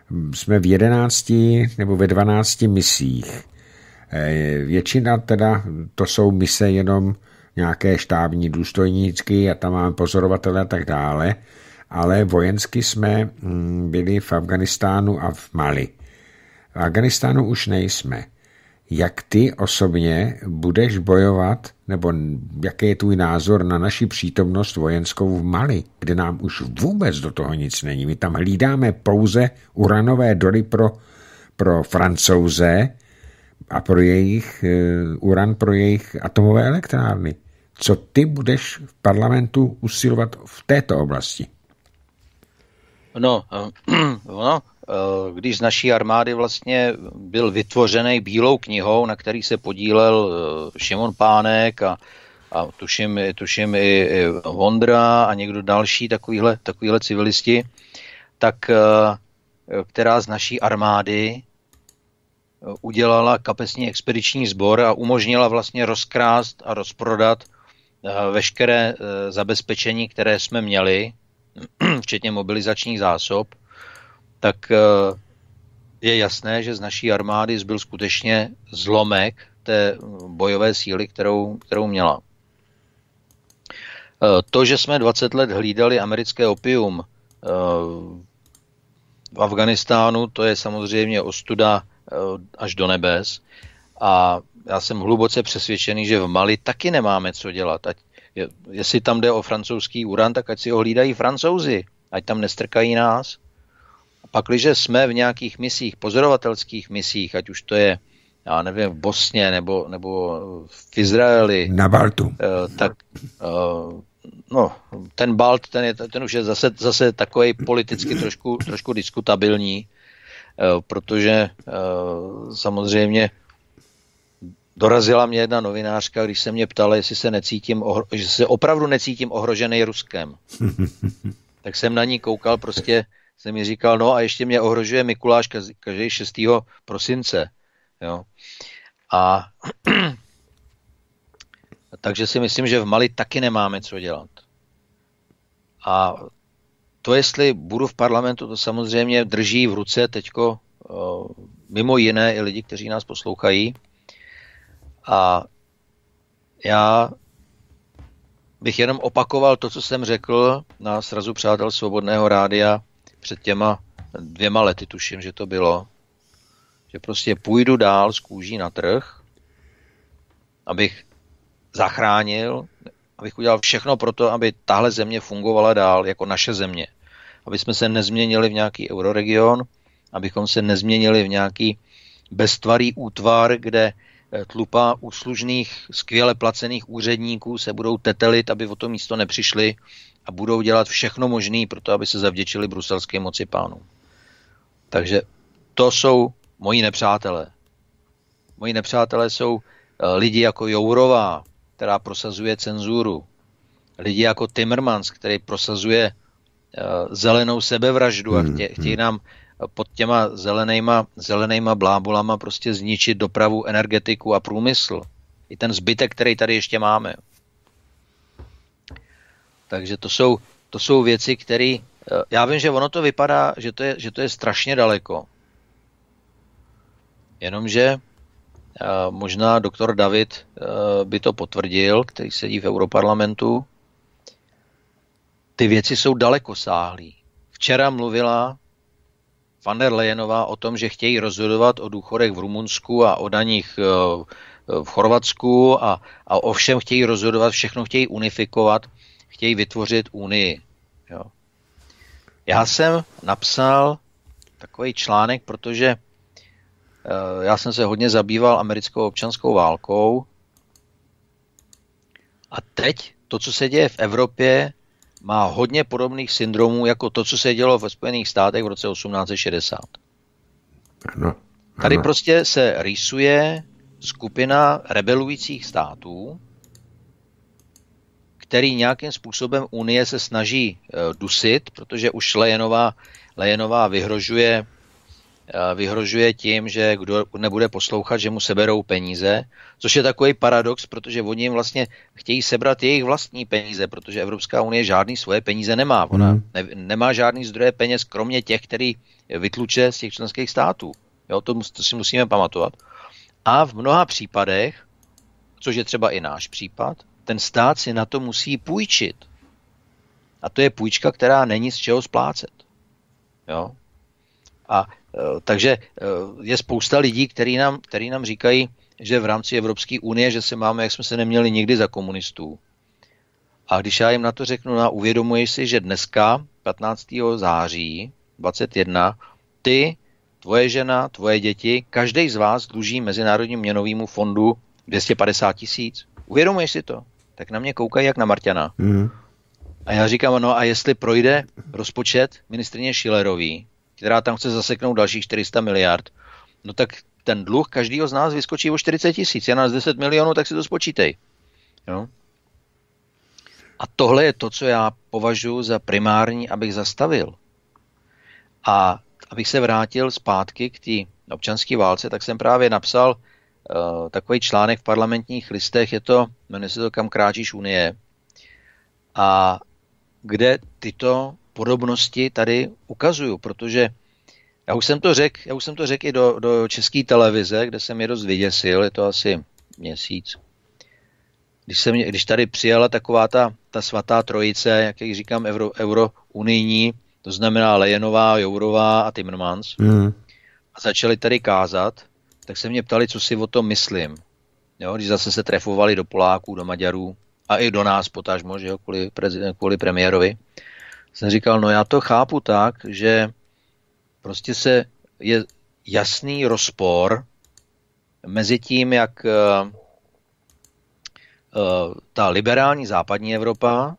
jsme v jedenácti nebo ve dvanácti misích. Většina teda, to jsou mise jenom nějaké štábní důstojníčky a tam máme pozorovatele a tak dále, ale vojensky jsme byli v Afganistánu a v Mali. V Afganistánu už nejsme. Jak ty osobně budeš bojovat, nebo jaký je tvůj názor na naši přítomnost vojenskou v Mali, kde nám už vůbec do toho nic není. My tam hlídáme pouze uranové doly pro, pro Francouze a pro jejich uh, uran pro jejich atomové elektrárny. Co ty budeš v parlamentu usilovat v této oblasti? No, no, když z naší armády vlastně byl vytvořený bílou knihou, na který se podílel Šimon Pánek a, a tuším, tuším i, i Vondra a někdo další takovýhle, takovýhle civilisti, tak která z naší armády udělala kapesní expediční sbor a umožnila vlastně rozkrást a rozprodat veškeré zabezpečení, které jsme měli, včetně mobilizačních zásob, tak je jasné, že z naší armády zbyl skutečně zlomek té bojové síly, kterou, kterou měla. To, že jsme dvacet let hlídali americké opium v Afganistánu, to je samozřejmě ostuda až do nebes. A já jsem hluboce přesvědčený, že v Mali taky nemáme co dělat. Ať, jestli tam jde o francouzský uran, tak ať si ho hlídají Francouzi, ať tam nestrkají nás. A pakliže jsme v nějakých misích, pozorovatelských misích, ať už to je, já nevím, v Bosně nebo, nebo v Izraeli. Na Baltu. Tak no, ten Balt, ten, je, ten už je zase, zase takový politicky trošku, trošku diskutabilní, protože samozřejmě dorazila mě jedna novinářka, když se mě ptala, jestli se necítím, ohro- že se opravdu necítím ohrožený Ruskem. Tak jsem na ní koukal, prostě jsem mi říkal, no a ještě mě ohrožuje Mikuláš každý šestého prosince. Jo. A takže si myslím, že v Mali taky nemáme co dělat. A to, jestli budu v parlamentu, to samozřejmě drží v ruce teďko mimo jiné i lidi, kteří nás poslouchají. A já bych jenom opakoval to, co jsem řekl na srazu Přátel svobodného rádia před těma dvěma lety, tuším, že to bylo, že prostě půjdu dál z kůží na trh, abych zachránil, abych udělal všechno pro to, aby tahle země fungovala dál jako naše země. Aby jsme se nezměnili v nějaký euroregion, abychom se nezměnili v nějaký beztvarý útvar, kde tlupa úslužných, skvěle placených úředníků se budou tetelit, aby o to místo nepřišli a budou dělat všechno možné pro to, aby se zavděčili bruselské moci pánům. Takže to jsou moji nepřátelé. Moji nepřátelé jsou lidi jako Jourová, která prosazuje cenzuru. Lidi jako Timmermans, který prosazuje zelenou sebevraždu a chtě, chtějí nám pod těma zelenejma, zelenejma blábolama prostě zničit dopravu, energetiku a průmysl. I ten zbytek, který tady ještě máme. Takže to jsou, to jsou věci, které... Já vím, že ono to vypadá, že to je, že to je strašně daleko. Jenomže možná doktor David by to potvrdil, který sedí v Europarlamentu. Ty věci jsou dalekosáhlý. Včera mluvila van der Leyenová o tom, že chtějí rozhodovat o důchodech v Rumunsku a o daních v Chorvatsku a, a o všem chtějí rozhodovat, všechno chtějí unifikovat, chtějí vytvořit unii. Jo. Já jsem napsal takový článek, protože já jsem se hodně zabýval americkou občanskou válkou a teď to, co se děje v Evropě, má hodně podobných syndromů jako to, co se dělo ve Spojených státech v roce osmnáct set šedesát. Ano, ano. Tady prostě se rýsuje skupina rebelujících států, který nějakým způsobem Unie se snaží dusit, protože už Leyenová, Leyenová vyhrožuje vyhrožuje tím, že kdo nebude poslouchat, že mu seberou peníze, což je takový paradox, protože oni jim vlastně chtějí sebrat jejich vlastní peníze, protože Evropská unie žádný svoje peníze nemá. Ona hmm. ne, nemá žádný zdroje peněz, kromě těch, který vytluče z těch členských států. Jo, to, to si musíme pamatovat. A v mnoha případech, což je třeba i náš případ, ten stát si na to musí půjčit. A to je půjčka, která není z čeho splácet. Jo? A takže je spousta lidí, kteří nám, který nám říkají, že v rámci Evropské unie, že se máme, jak jsme se neměli nikdy za komunistů. A když já jim na to řeknu, no, uvědomuješ si, že dneska, patnáctého září dvacet jedna, ty, tvoje žena, tvoje děti, každý z vás dluží Mezinárodnímu měnovému fondu dvě stě padesát tisíc. Uvědomuješ si to? Tak na mě koukají jak na Marťana. Mm. A já říkám, no a jestli projde rozpočet ministryně Schillerový, která tam chce zaseknout dalších čtyři sta miliard, no tak ten dluh každýho z nás vyskočí o čtyřicet tisíc. Já nás deset milionů, tak si to spočítej. Jo? A tohle je to, co já považuji za primární, abych zastavil. A abych se vrátil zpátky k té občanské válce, tak jsem právě napsal uh, takový článek v Parlamentních listech, je to, jmenuje se to Kam kráčíš Unie, a kde tyto podobnosti tady ukazuju, protože já už jsem to řekl, já už jsem to řekl i do, do České televize, kde jsem je dost vyděsil, je to asi měsíc. Když, jsem, když tady přijela taková ta, ta svatá trojice, jak ji říkám, euro, eurounijní, to znamená Lejenová, Jourová a Timmermans, mm. a začali tady kázat, tak se mě ptali, co si o tom myslím. Jo, když zase se trefovali do Poláků, do Maďarů a i do nás potažmo, že jo, kvůli, prezident, kvůli premiérovi, jsem říkal, no já to chápu tak, že prostě se je jasný rozpor mezi tím, jak uh, uh, ta liberální západní Evropa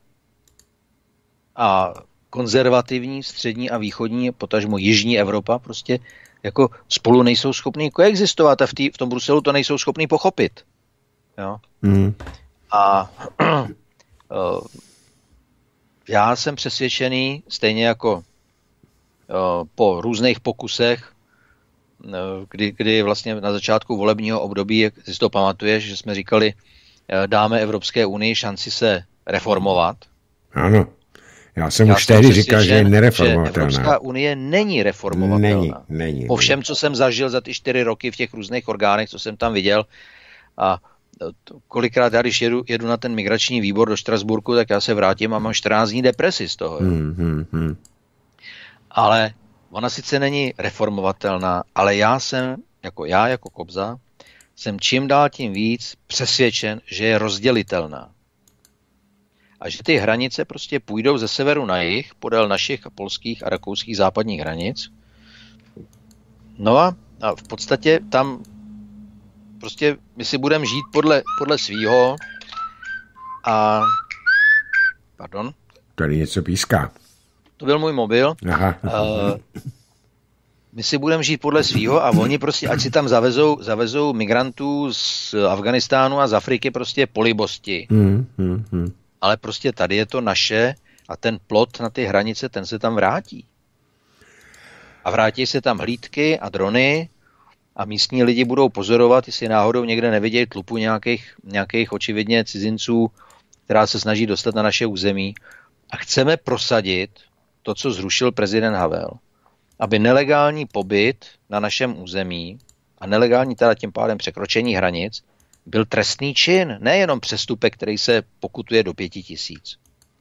a konzervativní střední a východní, potažmo jižní Evropa prostě jako spolu nejsou schopní koexistovat a v, tý, v tom Bruselu to nejsou schopní pochopit. Jo? Mm. A uh, já jsem přesvědčený, stejně jako uh, po různých pokusech, uh, kdy, kdy vlastně na začátku volebního období, jak si to pamatuješ, že jsme říkali, uh, dáme Evropské unii šanci se reformovat. Ano. Já jsem já už tehdy říkal, že je nereformovatelná. Že Evropská unie není reformovatelná. Není, není. Po všem, co jsem zažil za ty čtyři roky v těch různých orgánech, co jsem tam viděl, a kolikrát já, když jedu, jedu na ten migrační výbor do Štrasburku, tak já se vrátím a mám čtrnáct dní depresi z toho. Hmm, hmm, hmm. Ale ona sice není reformovatelná, ale já jsem, jako já, jako Kobza, jsem čím dál tím víc přesvědčen, že je rozdělitelná. A že ty hranice prostě půjdou ze severu na jih, podél našich a polských a rakouských západních hranic. No a, a v podstatě tam prostě my si budeme žít podle, podle svýho a... Pardon? Tady něco píská. To byl můj mobil. Aha. Uh, my si budeme žít podle svýho a oni prostě, ať si tam zavezou, zavezou migrantů z Afganistánu a z Afriky prostě po libosti. Hmm, hmm, hmm. Ale prostě tady je to naše a ten plot na ty hranice, ten se tam vrátí. A vrátí se tam hlídky a drony a místní lidi budou pozorovat, jestli náhodou někde nevidějí tlupu nějakých, nějakých očividně cizinců, která se snaží dostat na naše území. A chceme prosadit to, co zrušil prezident Havel, aby nelegální pobyt na našem území a nelegální teda tím pádem překročení hranic byl trestný čin, nejenom přestupek, který se pokutuje do pěti tisíc.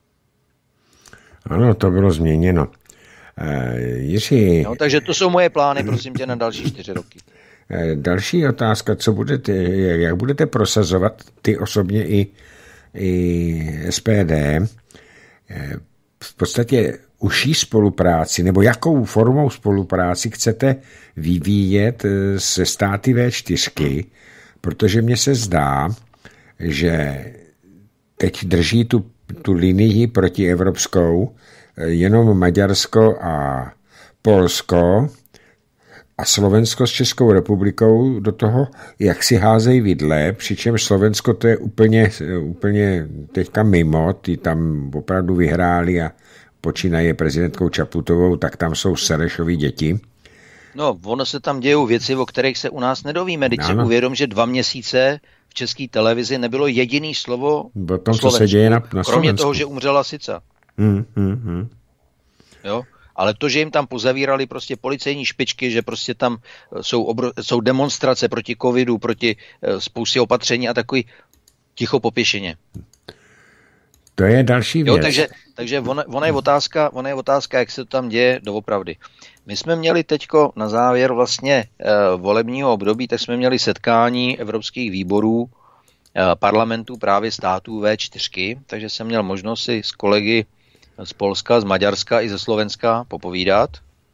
Ano, to bylo změněno. E, Jiří... No, takže to jsou moje plány, prosím tě, na další čtyři roky. E, další otázka, co budete, jak budete prosazovat ty osobně i, i S P D e, v podstatě užší spolupráci, nebo jakou formou spolupráci chcete vyvíjet se státy V čtyři, protože mně se zdá, že teď drží tu, tu linii protievropskou jenom Maďarsko a Polsko a Slovensko s Českou republikou do toho, jak si házejí vidle, přičemž Slovensko to je úplně, úplně teďka mimo, ty tam opravdu vyhráli a počínaje prezidentkou Čaputovou, tak tam jsou Serešovi děti. No, ono se tam dějou věci, o kterých se u nás nedovíme. Teď si uvědom, že dva měsíce v české televizi nebylo jediný slovo o tom, co se děje na, na kromě toho, že umřela Sica. Hmm, hmm, hmm. Jo? Ale to, že jim tam pozavírali prostě policejní špičky, že prostě tam jsou, obro, jsou demonstrace proti covidu, proti uh, spoustě opatření a takový ticho popěšeně. To je další věc. Jo, takže takže ona, ona, je otázka, ona je otázka, jak se to tam děje doopravdy. My jsme měli teďko na závěr vlastně uh, volebního období, tak jsme měli setkání evropských výborů uh, parlamentů právě států vé čtyři, takže jsem měl možnost si s kolegy z Polska, z Maďarska i ze Slovenska popovídat.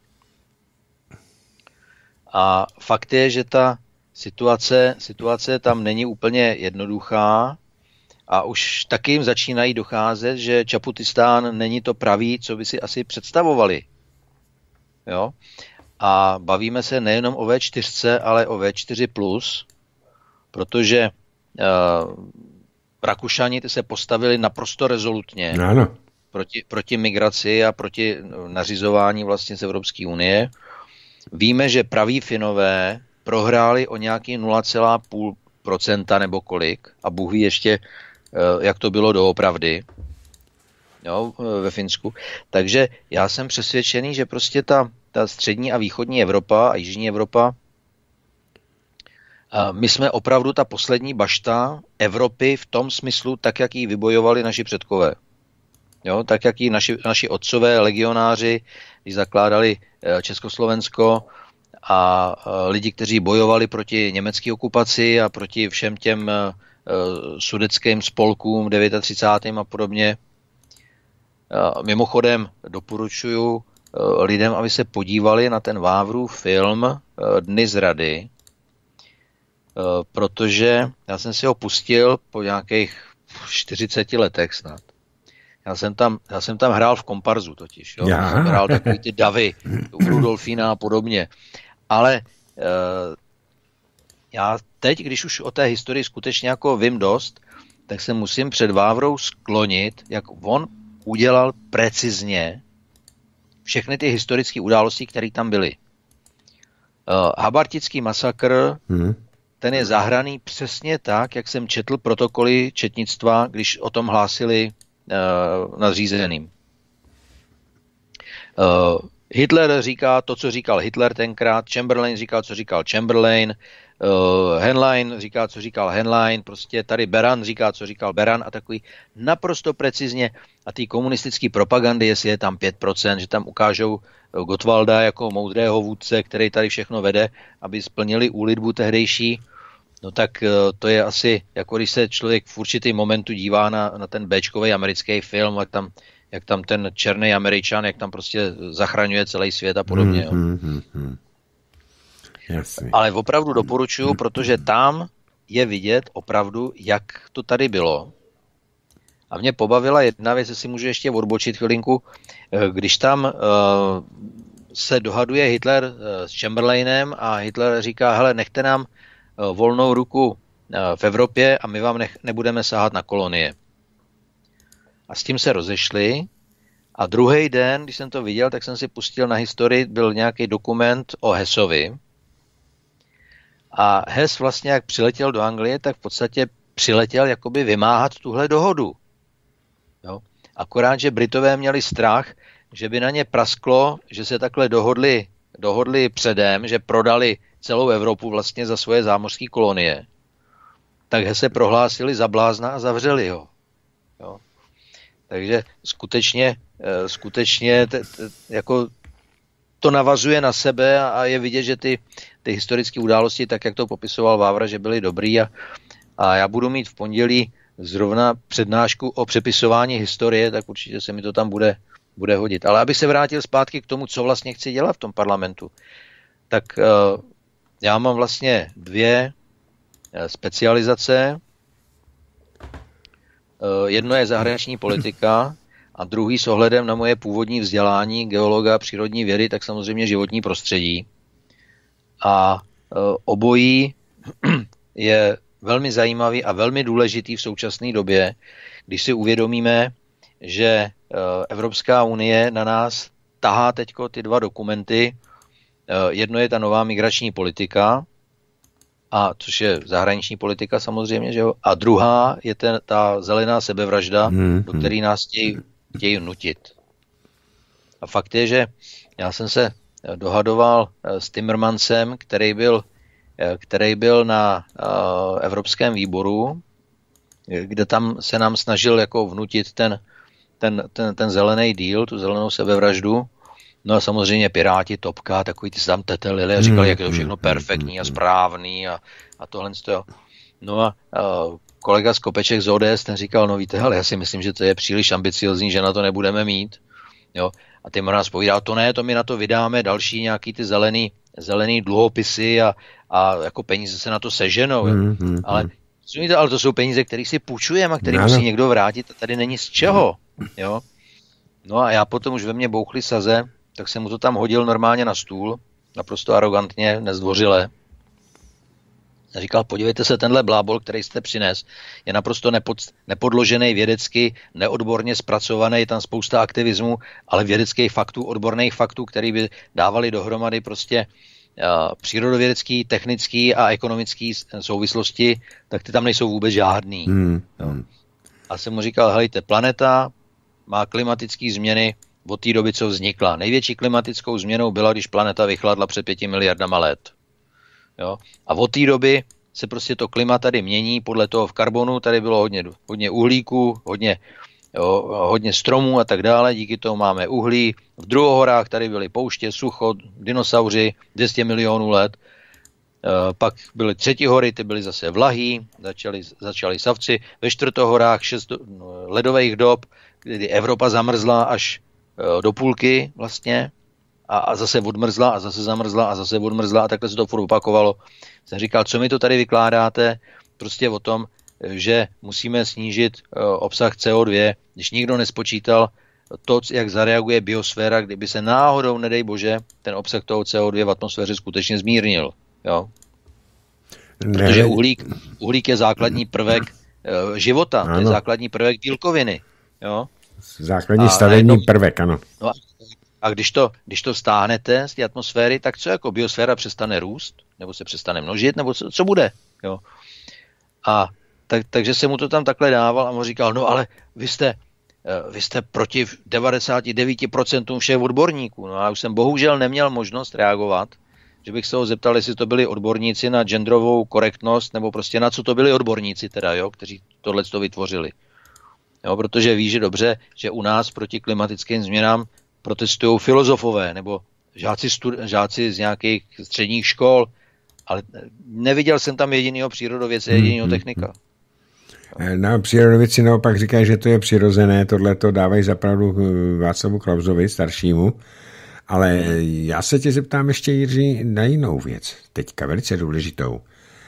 A fakt je, že ta situace, situace tam není úplně jednoduchá a už taky jim začínají docházet, že Čaputistán není to pravý, co by si asi představovali. Jo? A bavíme se nejenom o vé čtyři, ale o vé čtyři plus, protože uh, Rakušani ty se postavili naprosto rezolutně. Ano. Proti, proti migraci a proti nařizování vlastně z Evropské unie. Víme, že praví Finové prohráli o nějaký nula celá pět procenta nebo kolik a Bůh ví ještě, jak to bylo doopravdy, jo, ve Finsku. Takže já jsem přesvědčený, že prostě ta, ta střední a východní Evropa a jižní Evropa, a my jsme opravdu ta poslední bašta Evropy v tom smyslu, tak jak ji vybojovali naši předkové. Jo, tak jak ji naši, naši otcové legionáři, když zakládali Československo a lidi, kteří bojovali proti německé okupaci a proti všem těm sudeckým spolkům třicátým devátým a podobně. Mimochodem doporučuji lidem, aby se podívali na ten Vávru film Dny zrady, protože já jsem si ho pustil po nějakých čtyřiceti letech snad. Já jsem tam, já jsem tam hrál v komparzu totiž. Jo? Já jsem hrál takový ty davy, u Rudolfína a podobně. Ale uh, já teď, když už o té historii skutečně jako vím dost, tak se musím před Vávrou sklonit, jak on udělal precizně všechny ty historické události, které tam byly. Uh, Habartický masakr, hmm. ten je zahraný přesně tak, jak jsem četl protokoly četnictva, když o tom hlásili uh, nadřízeným. Uh, Hitler říká to, co říkal Hitler tenkrát, Chamberlain říkal, co říkal Chamberlain, uh, Henlein říká, co říkal Henlein, prostě tady Beran říká, co říkal Beran a takový naprosto precizně. A ty komunistické propagandy, jestli je tam pět procent, že tam ukážou Gottwalda jako moudrého vůdce, který tady všechno vede, aby splnili úlitbu tehdejší, no tak uh, to je asi, jako když se člověk v určitým momentu dívá na, na ten béčkový americký film, jak tam jak tam ten černý Američan, jak tam prostě zachraňuje celý svět a podobně. Jo. Hmm, hmm, hmm. Jasně. Ale opravdu doporučuju, protože tam je vidět opravdu, jak to tady bylo. A mě pobavila jedna věc, jestli můžu ještě odbočit chvilinku, když tam uh, se dohaduje Hitler uh, s Chamberlainem a Hitler říká, hele, nechte nám uh, volnou ruku uh, v Evropě a my vám nech, nebudeme sahat na kolonie. A s tím se rozešli a druhý den, když jsem to viděl, tak jsem si pustil na historii, byl nějaký dokument o Hessovi a Hess vlastně, jak přiletěl do Anglie, tak v podstatě přiletěl jakoby vymáhat tuhle dohodu. Jo? Akorát, že Britové měli strach, že by na ně prasklo, že se takhle dohodli, dohodli předem, že prodali celou Evropu vlastně za svoje zámořské kolonie. Tak Hesse prohlásili za blázna a zavřeli ho. Jo? Takže skutečně, skutečně t, t, jako to navazuje na sebe a je vidět, že ty, ty historické události, tak jak to popisoval Vávra, že byly dobrý a, a já budu mít v pondělí zrovna přednášku o přepisování historie, tak určitě se mi to tam bude, bude hodit. Ale abych se vrátil zpátky k tomu, co vlastně chci dělat v tom parlamentu, tak uh, já mám vlastně dvě specializace. Jedno je zahraniční politika a druhý s ohledem na moje původní vzdělání geologa, přírodní vědy, tak samozřejmě životní prostředí. A obojí je velmi zajímavý a velmi důležitý v současné době, když si uvědomíme, že Evropská unie na nás tahá teďko ty dva dokumenty, Jedno je ta nová migrační politika, a což je zahraniční politika samozřejmě, že jo? A druhá je ten, ta zelená sebevražda, hmm, do které nás chtějí, chtějí nutit. A fakt je, že já jsem se dohadoval s Timmermansem, který byl, který byl na uh, Evropském výboru, kde tam se nám snažil jako vnutit ten, ten, ten, ten zelený díl, tu zelenou sebevraždu. No a samozřejmě Piráti, Topka, takový ty se tam tetelili a říkali, jak je to všechno perfektní a správný a, a tohle. No a uh, kolega Skopeček z O D S, ten říkal, no víte, ale já si myslím, že to je příliš ambiciozní, že na to nebudeme mít. Jo. A ty nás povídal, to ne, to my na to vydáme další nějaký ty zelený, zelený dluhopisy a, a jako peníze se na to seženou. Mm, mm, ale, ale to jsou peníze, které si půjčujeme a které musí někdo vrátit a tady není z čeho. Jo. No a já potom už ve mně bouchly saze, tak jsem mu to tam hodil normálně na stůl, naprosto arrogantně, nezdvořile. A říkal, podívejte se, tenhle blábol, který jste přines, je naprosto nepod, nepodložený vědecky, neodborně zpracovaný, je tam spousta aktivismu, ale vědeckých faktů, odborných faktů, které by dávali dohromady prostě uh, přírodovědecký, technický a ekonomický souvislosti, tak ty tam nejsou vůbec žádný. Hmm. Hmm. A jsem mu říkal, helejte, planeta má klimatické změny od té doby, co vznikla. Největší klimatickou změnou byla, když planeta vychladla před pěti miliardama let. Jo? A od té doby se prostě to klima tady mění, podle toho v karbonu tady bylo hodně, hodně uhlíku, hodně, jo, hodně stromů a tak dále, díky tomu máme uhlí. V druhohorách tady byly pouště, sucho, dinosauři, dvě stě milionů let. E, pak byly třetí hory, ty byly zase vlahý, začali, začali savci. Ve čtvrtohorách šest ledových dob, kdy Evropa zamrzla až e, do půlky vlastně, A, a zase odmrzla a zase zamrzla a zase odmrzla a takhle se to furt opakovalo. Jsem říkal, co mi to tady vykládáte, prostě o tom, že musíme snížit uh, obsah C O dva, když nikdo nespočítal to, jak zareaguje biosféra, kdyby se náhodou, nedej bože, ten obsah toho C O dva v atmosféře skutečně zmírnil. Jo? Protože uhlík, uhlík je základní prvek uh, života, ano. To je základní prvek bílkoviny. Jo? Základní stavební prvek, ano. No, a když to, když to stáhnete z té atmosféry, tak co jako biosféra přestane růst? Nebo se přestane množit? Nebo co, co bude? Jo. A tak, takže se mu to tam takhle dával a mu říkal, no ale vy jste, vy jste proti devadesát devět procent všech odborníků. No a už jsem bohužel neměl možnost reagovat, že bych se ho zeptal, jestli to byli odborníci na genderovou korektnost, nebo prostě na co to byli odborníci teda, jo, kteří tohleto vytvořili. Jo, protože ví, že dobře, že u nás proti klimatickým změnám protestují filozofové nebo žáci, stud- žáci z nějakých středních škol, ale neviděl jsem tam jedinýho přírodovědce, jedinýho technika. No, přírodovědci naopak říkají, že to je přirozené, tohle to dávají zapravdu Václavu Klausovi, staršímu, ale já se tě zeptám ještě, Jiří, na jinou věc, teďka velice důležitou.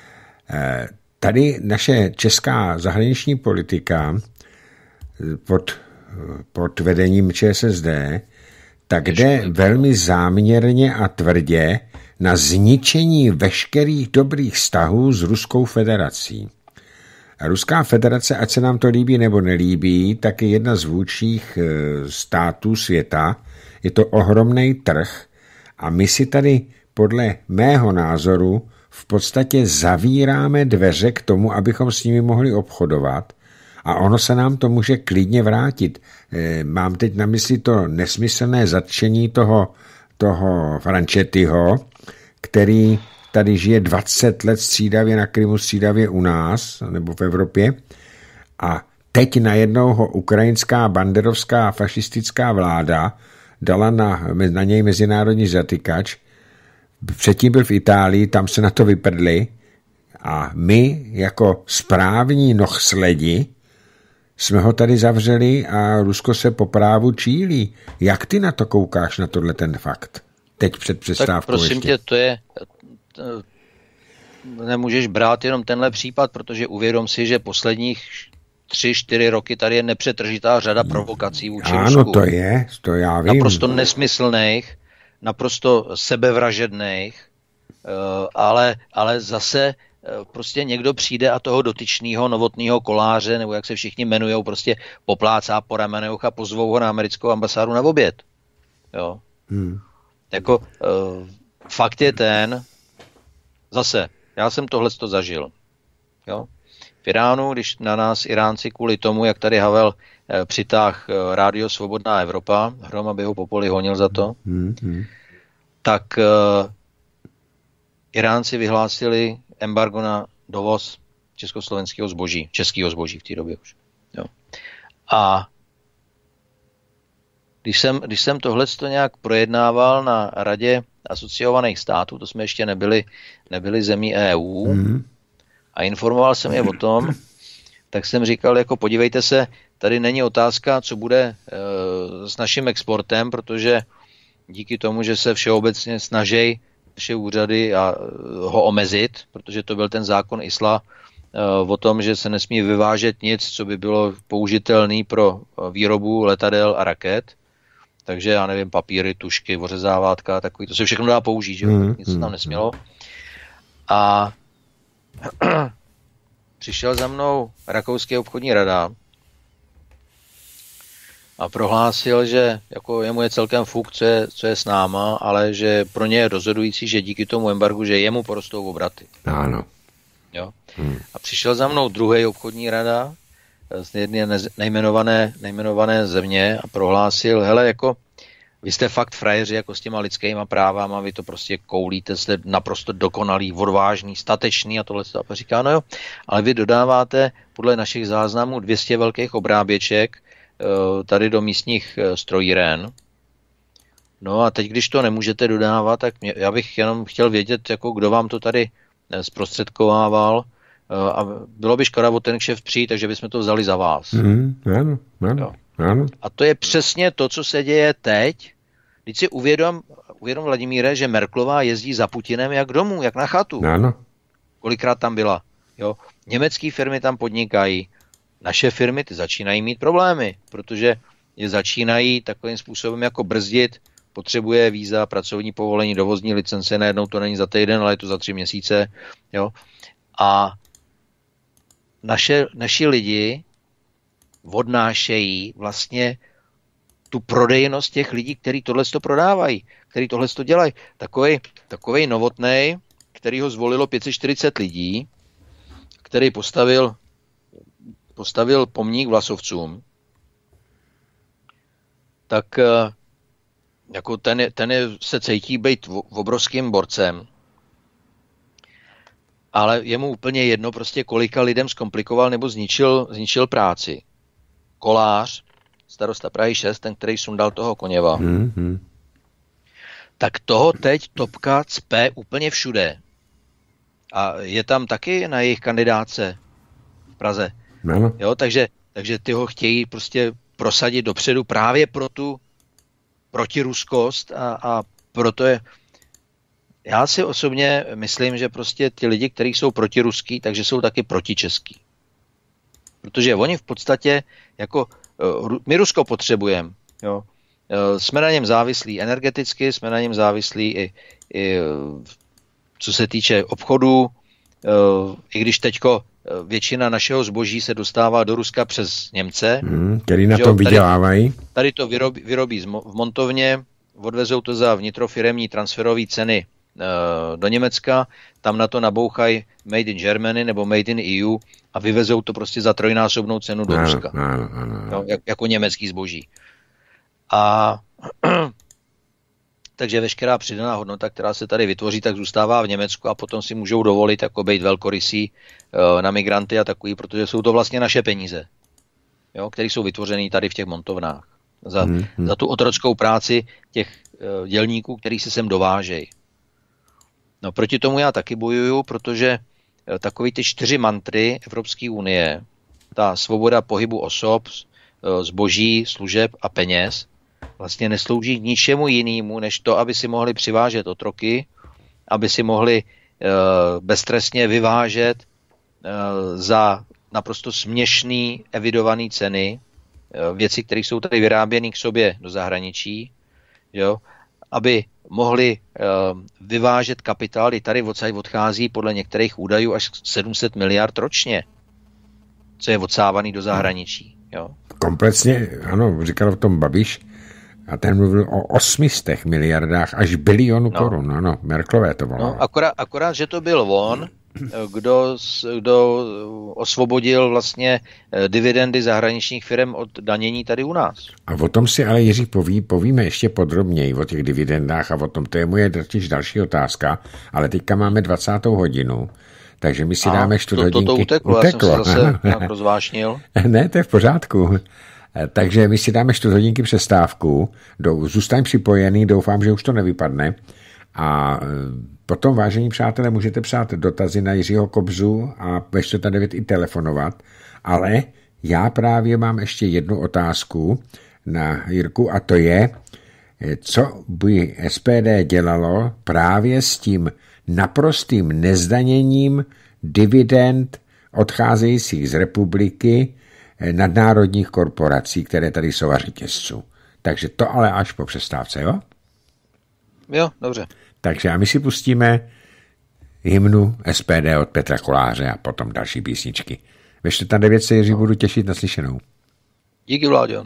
Tady naše česká zahraniční politika pod, pod vedením Č S S D tak jde velmi záměrně a tvrdě na zničení veškerých dobrých vztahů s Ruskou federací. A Ruská federace, ať se nám to líbí nebo nelíbí, tak je jedna z vůdčích států světa. Je to ohromný trh a my si tady podle mého názoru v podstatě zavíráme dveře k tomu, abychom s nimi mohli obchodovat. A ono se nám to může klidně vrátit. Mám teď na mysli to nesmyslné zatčení toho, toho Franchettiho, který tady žije dvacet let střídavě na Krymu, střídavě u nás, nebo v Evropě. A teď najednou ho ukrajinská banderovská fašistická vláda dala na, na něj mezinárodní zatykač. Předtím byl v Itálii, tam se na to vyprdli. A my jako správní nohsledi jsme ho tady zavřeli a Rusko se po právu čílí. Jak ty na to koukáš, na tohle ten fakt? Teď před přestávkou. Tak prosím ještě. Tě, to je... To, nemůžeš brát jenom tenhle případ, protože uvědom si, že posledních tři, čtyři roky tady je nepřetržitá řada provokací vůči Ano, Rusku. Ano, to je, to já vím. Naprosto nesmyslných, naprosto sebevražedných, ale, ale zase prostě někdo přijde a toho dotyčného novotného koláře, nebo jak se všichni jmenujou, prostě poplácá po ramenech a pozvou ho na americkou ambasádu na oběd. Jo. Hmm. Jako, fakt je ten, zase, já jsem tohle to zažil. Jo? V Iránu, když na nás Iránci kvůli tomu, jak tady Havel eh, přitáh eh, Rádio Svobodná Evropa, hrom, aby ho po poli honil za to, mm-hmm. tak eh, Iránci vyhlásili embargo na dovoz československého zboží, českého zboží v té době už. Jo. A když jsem, když jsem tohleto nějak projednával na Radě asociovaných států, to jsme ještě nebyli, nebyli zemí E U, mm. a informoval jsem je o tom, tak jsem říkal, jako podívejte se, tady není otázka, co bude e, s naším exportem, protože díky tomu, že se všeobecně snaží naše úřady a ho omezit, protože to byl ten zákon Isla o tom, že se nesmí vyvážet nic, co by bylo použitelné pro výrobu letadel a raket. Takže já nevím, papíry, tušky, ořezávátka, takový, to se všechno dá použít, že mm, nic mm, tam nesmělo. A přišel za mnou rakouský obchodní rada a prohlásil, že jako jemu je celkem fuk, co je, co je s náma, ale že pro ně je rozhodující, že díky tomu embargu, že jemu porostou obraty. Ano. Jo? Hmm. A přišel za mnou druhý obchodní rada z jedné nejmenované, nejmenované země a prohlásil, hele, jako vy jste fakt frajeři jako s těma lidskýma právama, vy to prostě koulíte, jste naprosto dokonalý, odvážný, statečný a tohle. A říká, no jo, ale vy dodáváte podle našich záznamů dvě stě velkých obráběček tady do místních strojíren. No a teď, když to nemůžete dodávat, tak mě, já bych jenom chtěl vědět, jako kdo vám to tady zprostředkovával a bylo by škoda o ten kšeft přijít, takže bychom to vzali za vás. Mm, ano, ano, ano. A to je přesně to, co se děje teď. Když si uvědom, uvědom Vladimíre, že Merklová jezdí za Putinem jak domů, jak na chatu. Ano. Kolikrát tam byla. Jo? Německé firmy tam podnikají. Naše firmy ty začínají mít problémy, protože je začínají takovým způsobem jako brzdit, potřebuje víza, pracovní povolení, dovozní licence, najednou to není za týden, ale je to za tři měsíce. Jo? A naše, naši lidi odnášejí vlastně tu prodejnost těch lidí, kteří tohle to prodávají, kteří tohle to dělají. Takovej, takovej Novotnej, který ho zvolilo pět set čtyřicet lidí, který postavil postavil pomník Vlasovcům, tak jako ten, je, ten je, se cítí být obrovským borcem. Ale je mu úplně jedno, prostě kolika lidem zkomplikoval nebo zničil, zničil práci. Kolář, starosta Prahy šest, ten, který sundal toho Koněva. Mm-hmm. Tak toho teď topka cpe úplně všude. A je tam taky na jejich kandidáce v Praze. No. Jo, takže, takže ty ho chtějí prostě prosadit dopředu právě pro tu protiruskost a, a proto je... Já si osobně myslím, že prostě ty lidi, kteří jsou protiruský, takže jsou taky protičeský. Protože oni v podstatě jako... My Rusko potřebujeme. Jo. Jsme na něm závislí energeticky, jsme na něm závislí i, i co se týče obchodu, i když teďko většina našeho zboží se dostává do Ruska přes Němce. Hmm, který na tom vydělávají. Tady, tady to vyrobí, vyrobí v montovně, odvezou to za vnitrofiremní transferové ceny e, do Německa, tam na to nabouchají Made in Germany nebo Made in E U a vyvezou to prostě za trojnásobnou cenu do ano, Ruska. Ano, ano, ano. Jo, jak, jako německý zboží. A takže veškerá přidaná hodnota, která se tady vytvoří, tak zůstává v Německu a potom si můžou dovolit jako být velkorysí e, na migranty a takový, protože jsou to vlastně naše peníze, jo, které jsou vytvořený tady v těch montovnách. Za, hmm, hmm. za tu otrockou práci těch e, dělníků, který se sem dovážejí. No proti tomu já taky bojuju, protože e, takový ty čtyři mantry Evropské unie, ta svoboda pohybu osob, e, zboží, služeb a peněz, vlastně neslouží k ničemu jinému, než to, aby si mohli přivážet otroky, aby si mohli e, beztrestně vyvážet e, za naprosto směšný evidovaný ceny e, věci, které jsou tady vyráběny k sobě do zahraničí, jo, aby mohli e, vyvážet kapitál, i tady odsaď odchází podle některých údajů až sedm set miliard ročně, co je odsávaný do zahraničí. Jo. Komplexně, ano, říkal v tom Babiš, A ten mluvil o osmistech miliardách až bilionu no. korun. No, no, Merkelové to volalo. No, akorát, akorát, že to byl on, kdo, kdo osvobodil vlastně dividendy zahraničních firm od danění tady u nás. A o tom si ale, Jiří, poví, povíme ještě podrobněji, o těch dividendách a o tom. To je moje totiž další otázka, ale teďka máme dvacátou hodinu, takže my si a, dáme čtvrt hodinky. To, to, to uteklo, uteklo, já jsem se zase nějak rozvášnil. Ne, to je v pořádku. Takže my si dáme čtvrt hodinky přestávku, zůstaň připojený, doufám, že už to nevypadne. A potom, vážení přátelé, můžete psát dotazy na Jiřího Kobzu a ve čtvrtá devět i telefonovat, ale já právě mám ještě jednu otázku na Jirku a to je, co by S P D dělalo právě s tím naprostým nezdaněním dividend odcházejících z republiky nadnárodních korporací, které tady jsou a řetězců. Takže to ale až po přestávce, jo? Jo, dobře. Takže a my si pustíme hymnu S P D od Petra Koláře a potom další písničky. Ve čtvrtá devět se, Jiří, budu těšit na slyšenou. Díky, Vláďo.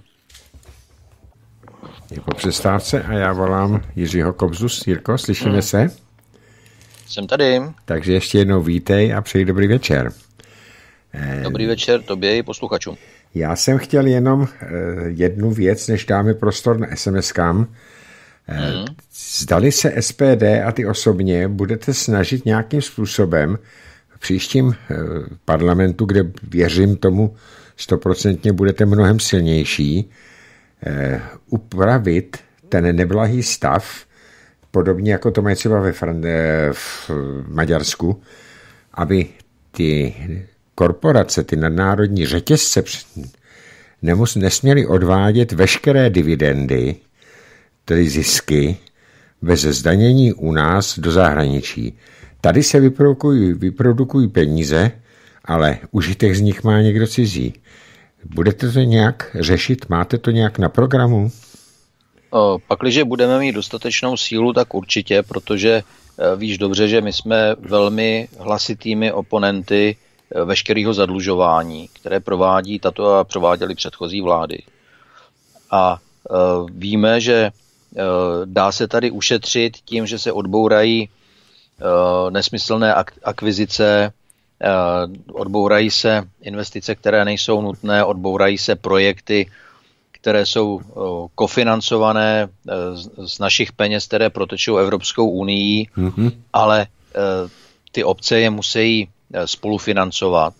Je po přestávce a já volám Jiřího Kobzu. Jirko, slyšíme hmm. se? Jsem tady. Takže ještě jednou vítej a přeji dobrý večer. Dobrý večer tobě i posluchačům. Já jsem chtěl jenom jednu věc, než dáme prostor na es em eskám. Hmm. Zdali se S P D a ty osobně budete snažit nějakým způsobem v příštím parlamentu, kde věřím tomu stoprocentně budete mnohem silnější, upravit ten neblahý stav, podobně jako to mají třeba ve Fran- v Maďarsku, aby ty korporace, ty nadnárodní řetězce nemus, nesměly odvádět veškeré dividendy, tedy zisky, bez zdanění u nás do zahraničí. Tady se vyprodukují, vyprodukují peníze, ale užitek z nich má někdo cizí. Budete to nějak řešit? Máte to nějak na programu? Pakliže budeme mít dostatečnou sílu, tak určitě, protože víš dobře, že my jsme velmi hlasitými oponenty veškerého zadlužování, které provádí tato a prováděly předchozí vlády. A víme, že dá se tady ušetřit tím, že se odbourají nesmyslné akvizice, odbourají se investice, které nejsou nutné, odbourají se projekty, které jsou kofinancované z našich peněz, které protečou Evropskou unii, mm-hmm. ale ty obce je musí spolufinancovat.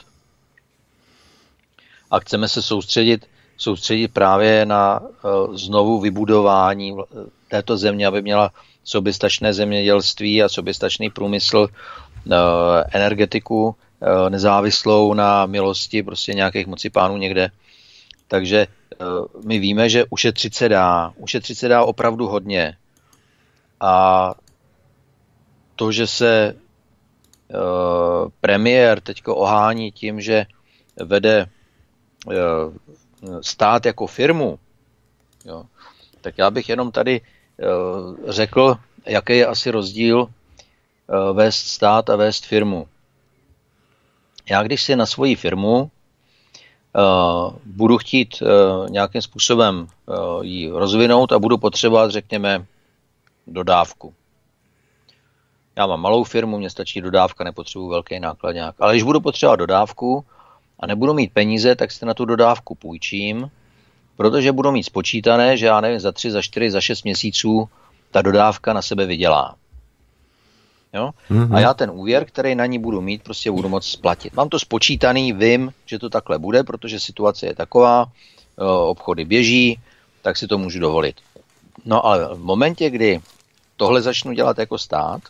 A chceme se soustředit, soustředit právě na znovu vybudování této země, aby měla soběstačné zemědělství a soběstačný průmysl, energetiku nezávislou na milosti prostě nějakých mocipánů někde. Takže my víme, že ušetřit se dá. Ušetřit se dá opravdu hodně. A to, že se uh, premiér teďko ohání tím, že vede uh, stát jako firmu, jo, tak já bych jenom tady uh, řekl, jaký je asi rozdíl uh, vést stát a vést firmu. Já když si na svoji firmu Uh, budu chtít uh, nějakým způsobem uh, ji rozvinout a budu potřebovat, řekněme, dodávku. Já mám malou firmu, mně stačí dodávka, nepotřebuji velký nákladňák. Ale když budu potřebovat dodávku a nebudu mít peníze, tak si na tu dodávku půjčím, protože budu mít spočítané, že já nevím, za tři, za čtyři, za šest měsíců ta dodávka na sebe vydělá. Jo? Mm-hmm. A já ten úvěr, který na ní budu mít, prostě budu moct splatit. Mám to spočítaný, vím, že to takhle bude, protože situace je taková, obchody běží, tak si to můžu dovolit. No ale v momentě, kdy tohle začnu dělat jako stát,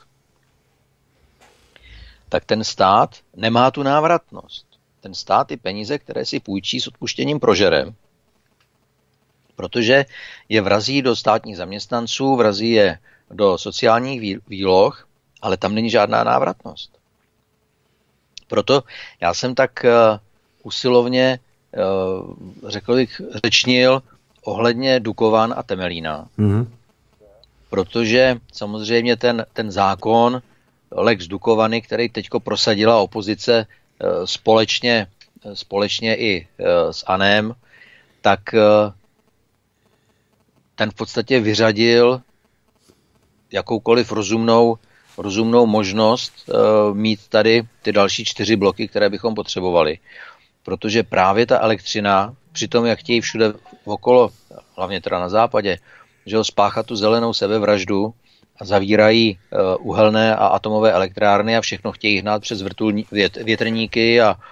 tak ten stát nemá tu návratnost. Ten stát ty peníze, které si půjčí s odpuštěním prožere, protože je vrazí do státních zaměstnanců, vrazí je do sociálních výloh, ale tam není žádná návratnost. Proto já jsem tak uh, usilovně, uh, řekl bych, řečnil ohledně Dukovan a Temelína. Mm-hmm. Protože samozřejmě ten, ten zákon Lex Dukovany, který teďko prosadila opozice uh, společně, společně i uh, s ANEM, tak uh, ten v podstatě vyřadil jakoukoliv rozumnou, rozumnou možnost uh, mít tady ty další čtyři bloky, které bychom potřebovali. Protože právě ta elektřina, při tom, jak chtějí všude okolo, hlavně teda na západě, že ho spáchat tu zelenou sebevraždu a zavírají uh, uhelné a atomové elektrárny a všechno chtějí hnát přes vrtulní, vět, větrníky a...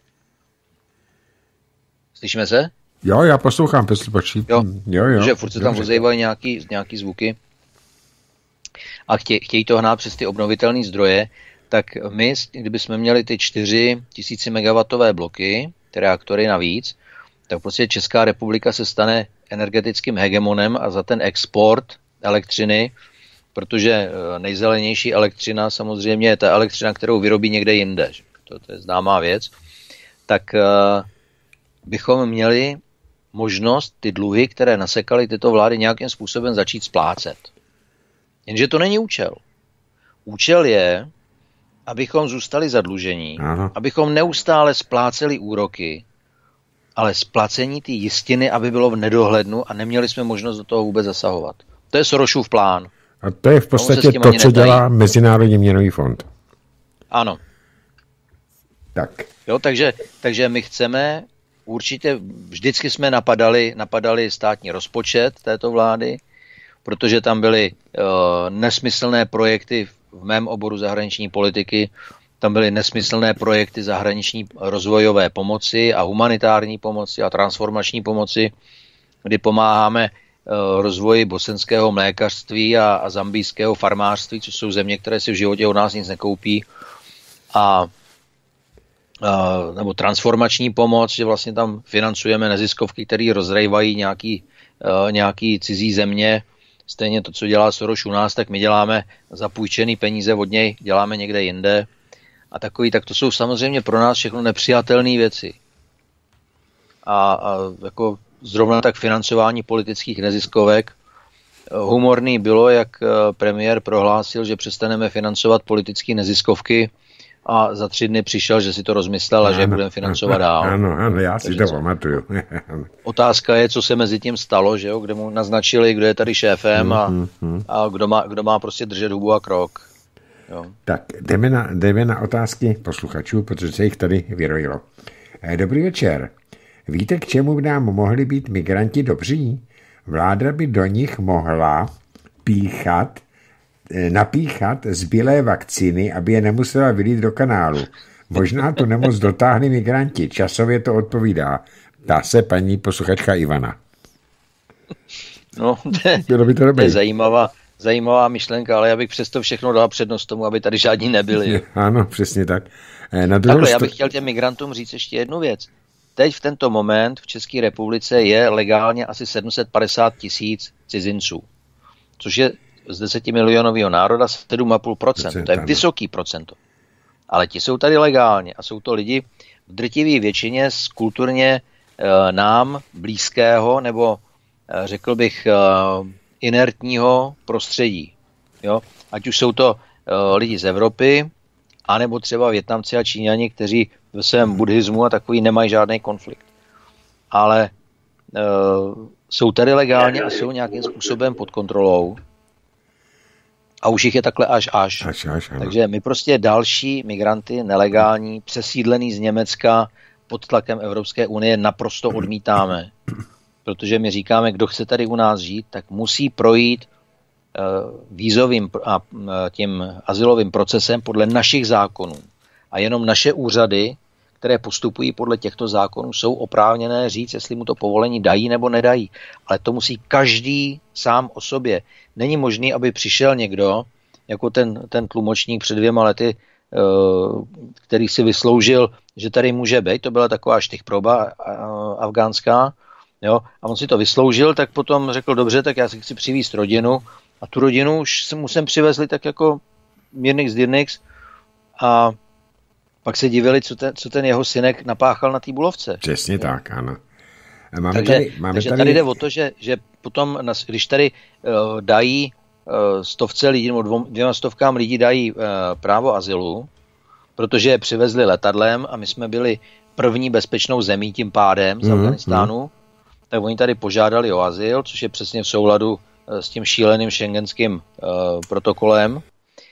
Slyšíme se? Jo, já poslouchám, posluchači. Jo, jo, jo. Že furt se tam ozývají nějaký, nějaký zvuky a chtějí, chtějí to hnát přes ty obnovitelné zdroje, tak my, kdybychom měli ty čtyři tisíce megawattové bloky, ty reaktory navíc, tak prostě Česká republika se stane energetickým hegemonem a za ten export elektřiny, protože nejzelenější elektřina samozřejmě je ta elektřina, kterou vyrobí někde jinde, to, to je známá věc, tak uh, bychom měli možnost ty dluhy, které nasekaly tyto vlády, nějakým způsobem začít splácet. Jenže to není účel. Účel je, abychom zůstali zadlužení, Aha. abychom neustále spláceli úroky, ale splacení ty jistiny, aby bylo v nedohlednu a neměli jsme možnost do toho vůbec zasahovat. To je Sorosův plán. A to je v podstatě to, co dělá Mezinárodní měnový fond. Ano. Tak. Jo, takže, takže my chceme, určitě vždycky jsme napadali, napadali státní rozpočet této vlády, protože tam byly uh, nesmyslné projekty v mém oboru zahraniční politiky, tam byly nesmyslné projekty zahraniční rozvojové pomoci a humanitární pomoci a transformační pomoci, kdy pomáháme uh, rozvoji bosenského mlékařství a, a zambijského farmářství, což jsou země, které si v životě od nás nic nekoupí, a uh, nebo transformační pomoc, že vlastně tam financujeme neziskovky, které rozrejvají nějaký, uh, nějaký cizí země. Stejně to, co dělá Soros u nás, tak my děláme za půjčený peníze od něj, děláme někde jinde. A takový, tak to jsou samozřejmě pro nás všechno nepřijatelné věci. A, a jako zrovna tak financování politických neziskovek. Humorný bylo, jak premiér prohlásil, že přestaneme financovat politické neziskovky, a za tři dny přišel, že si to rozmyslel a že je budeme financovat dál. Ano, ano, já si to pamatuju. Otázka je, co se mezi tím stalo, že jo, kde mu naznačili, kdo je tady šéfem a, a kdo, má, kdo má prostě držet hubu a krok. Jo. Tak, jdeme na, jdeme na otázky posluchačů, protože se jich tady vyrojilo. Dobrý večer. Víte, k čemu by nám mohli být migranti dobří? Vláda by do nich mohla píchat napíchat zbylé vakcíny, aby je nemusela vylít do kanálu. Možná tu nemoc dotáhli migranti. Časově to odpovídá. Dá se paní posluchačka Ivana. No, to, by to, to je zajímavá, zajímavá myšlenka, ale já bych přesto všechno dala přednost tomu, aby tady žádní nebyli. Ano, přesně tak. Na Takhle, já bych chtěl těm migrantům říct ještě jednu věc. Teď v tento moment v České republice je legálně asi sedm set padesát tisíc cizinců, což je z desetimilionového národa sedm celá pět procenta. To je vysoký procento. Ale ti jsou tady legálně a jsou to lidi v drtivé většině z kulturně e, nám blízkého nebo e, řekl bych e, inertního prostředí. Jo? Ať už jsou to e, lidi z Evropy, anebo třeba Vietnamci a Číňani, kteří ve svém buddhismu a takový nemají žádný konflikt. Ale e, jsou tady legálně a jsou nějakým způsobem pod kontrolou. A už jich je takhle až až. až, až Takže my prostě další migranty, nelegální, přesídlený z Německa pod tlakem Evropské unie naprosto odmítáme. Protože my říkáme, kdo chce tady u nás žít, tak musí projít uh, vízovým a uh, tím azylovým procesem podle našich zákonů. A jenom naše úřady, které postupují podle těchto zákonů, jsou oprávněné říct, jestli mu to povolení dají nebo nedají. Ale to musí každý sám o sobě. Není možný, aby přišel někdo, jako ten, ten tlumočník před dvěma lety, který si vysloužil, že tady může být, to byla taková štychproba afgánská, jo, a on si to vysloužil, tak potom řekl, dobře, tak já si chci přivízt rodinu, a tu rodinu už jsem, mu sem přivezli tak jako mírnix dyrnix a pak se divili, co ten, co ten jeho synek napáchal na té Bulovce. Přesně jo. Tak, ano. Máme takže tady, máme takže tady... tady jde o to, že, že potom, když tady uh, dají uh, stovce lidí, nebo dvou, dvěma stovkám lidí dají uh, právo azylu, protože je přivezli letadlem a my jsme byli první bezpečnou zemí tím pádem z mm, Afganistánu, mm. tak oni tady požádali o azyl, což je přesně v souladu s tím šíleným schengenským uh, protokolem. Uh,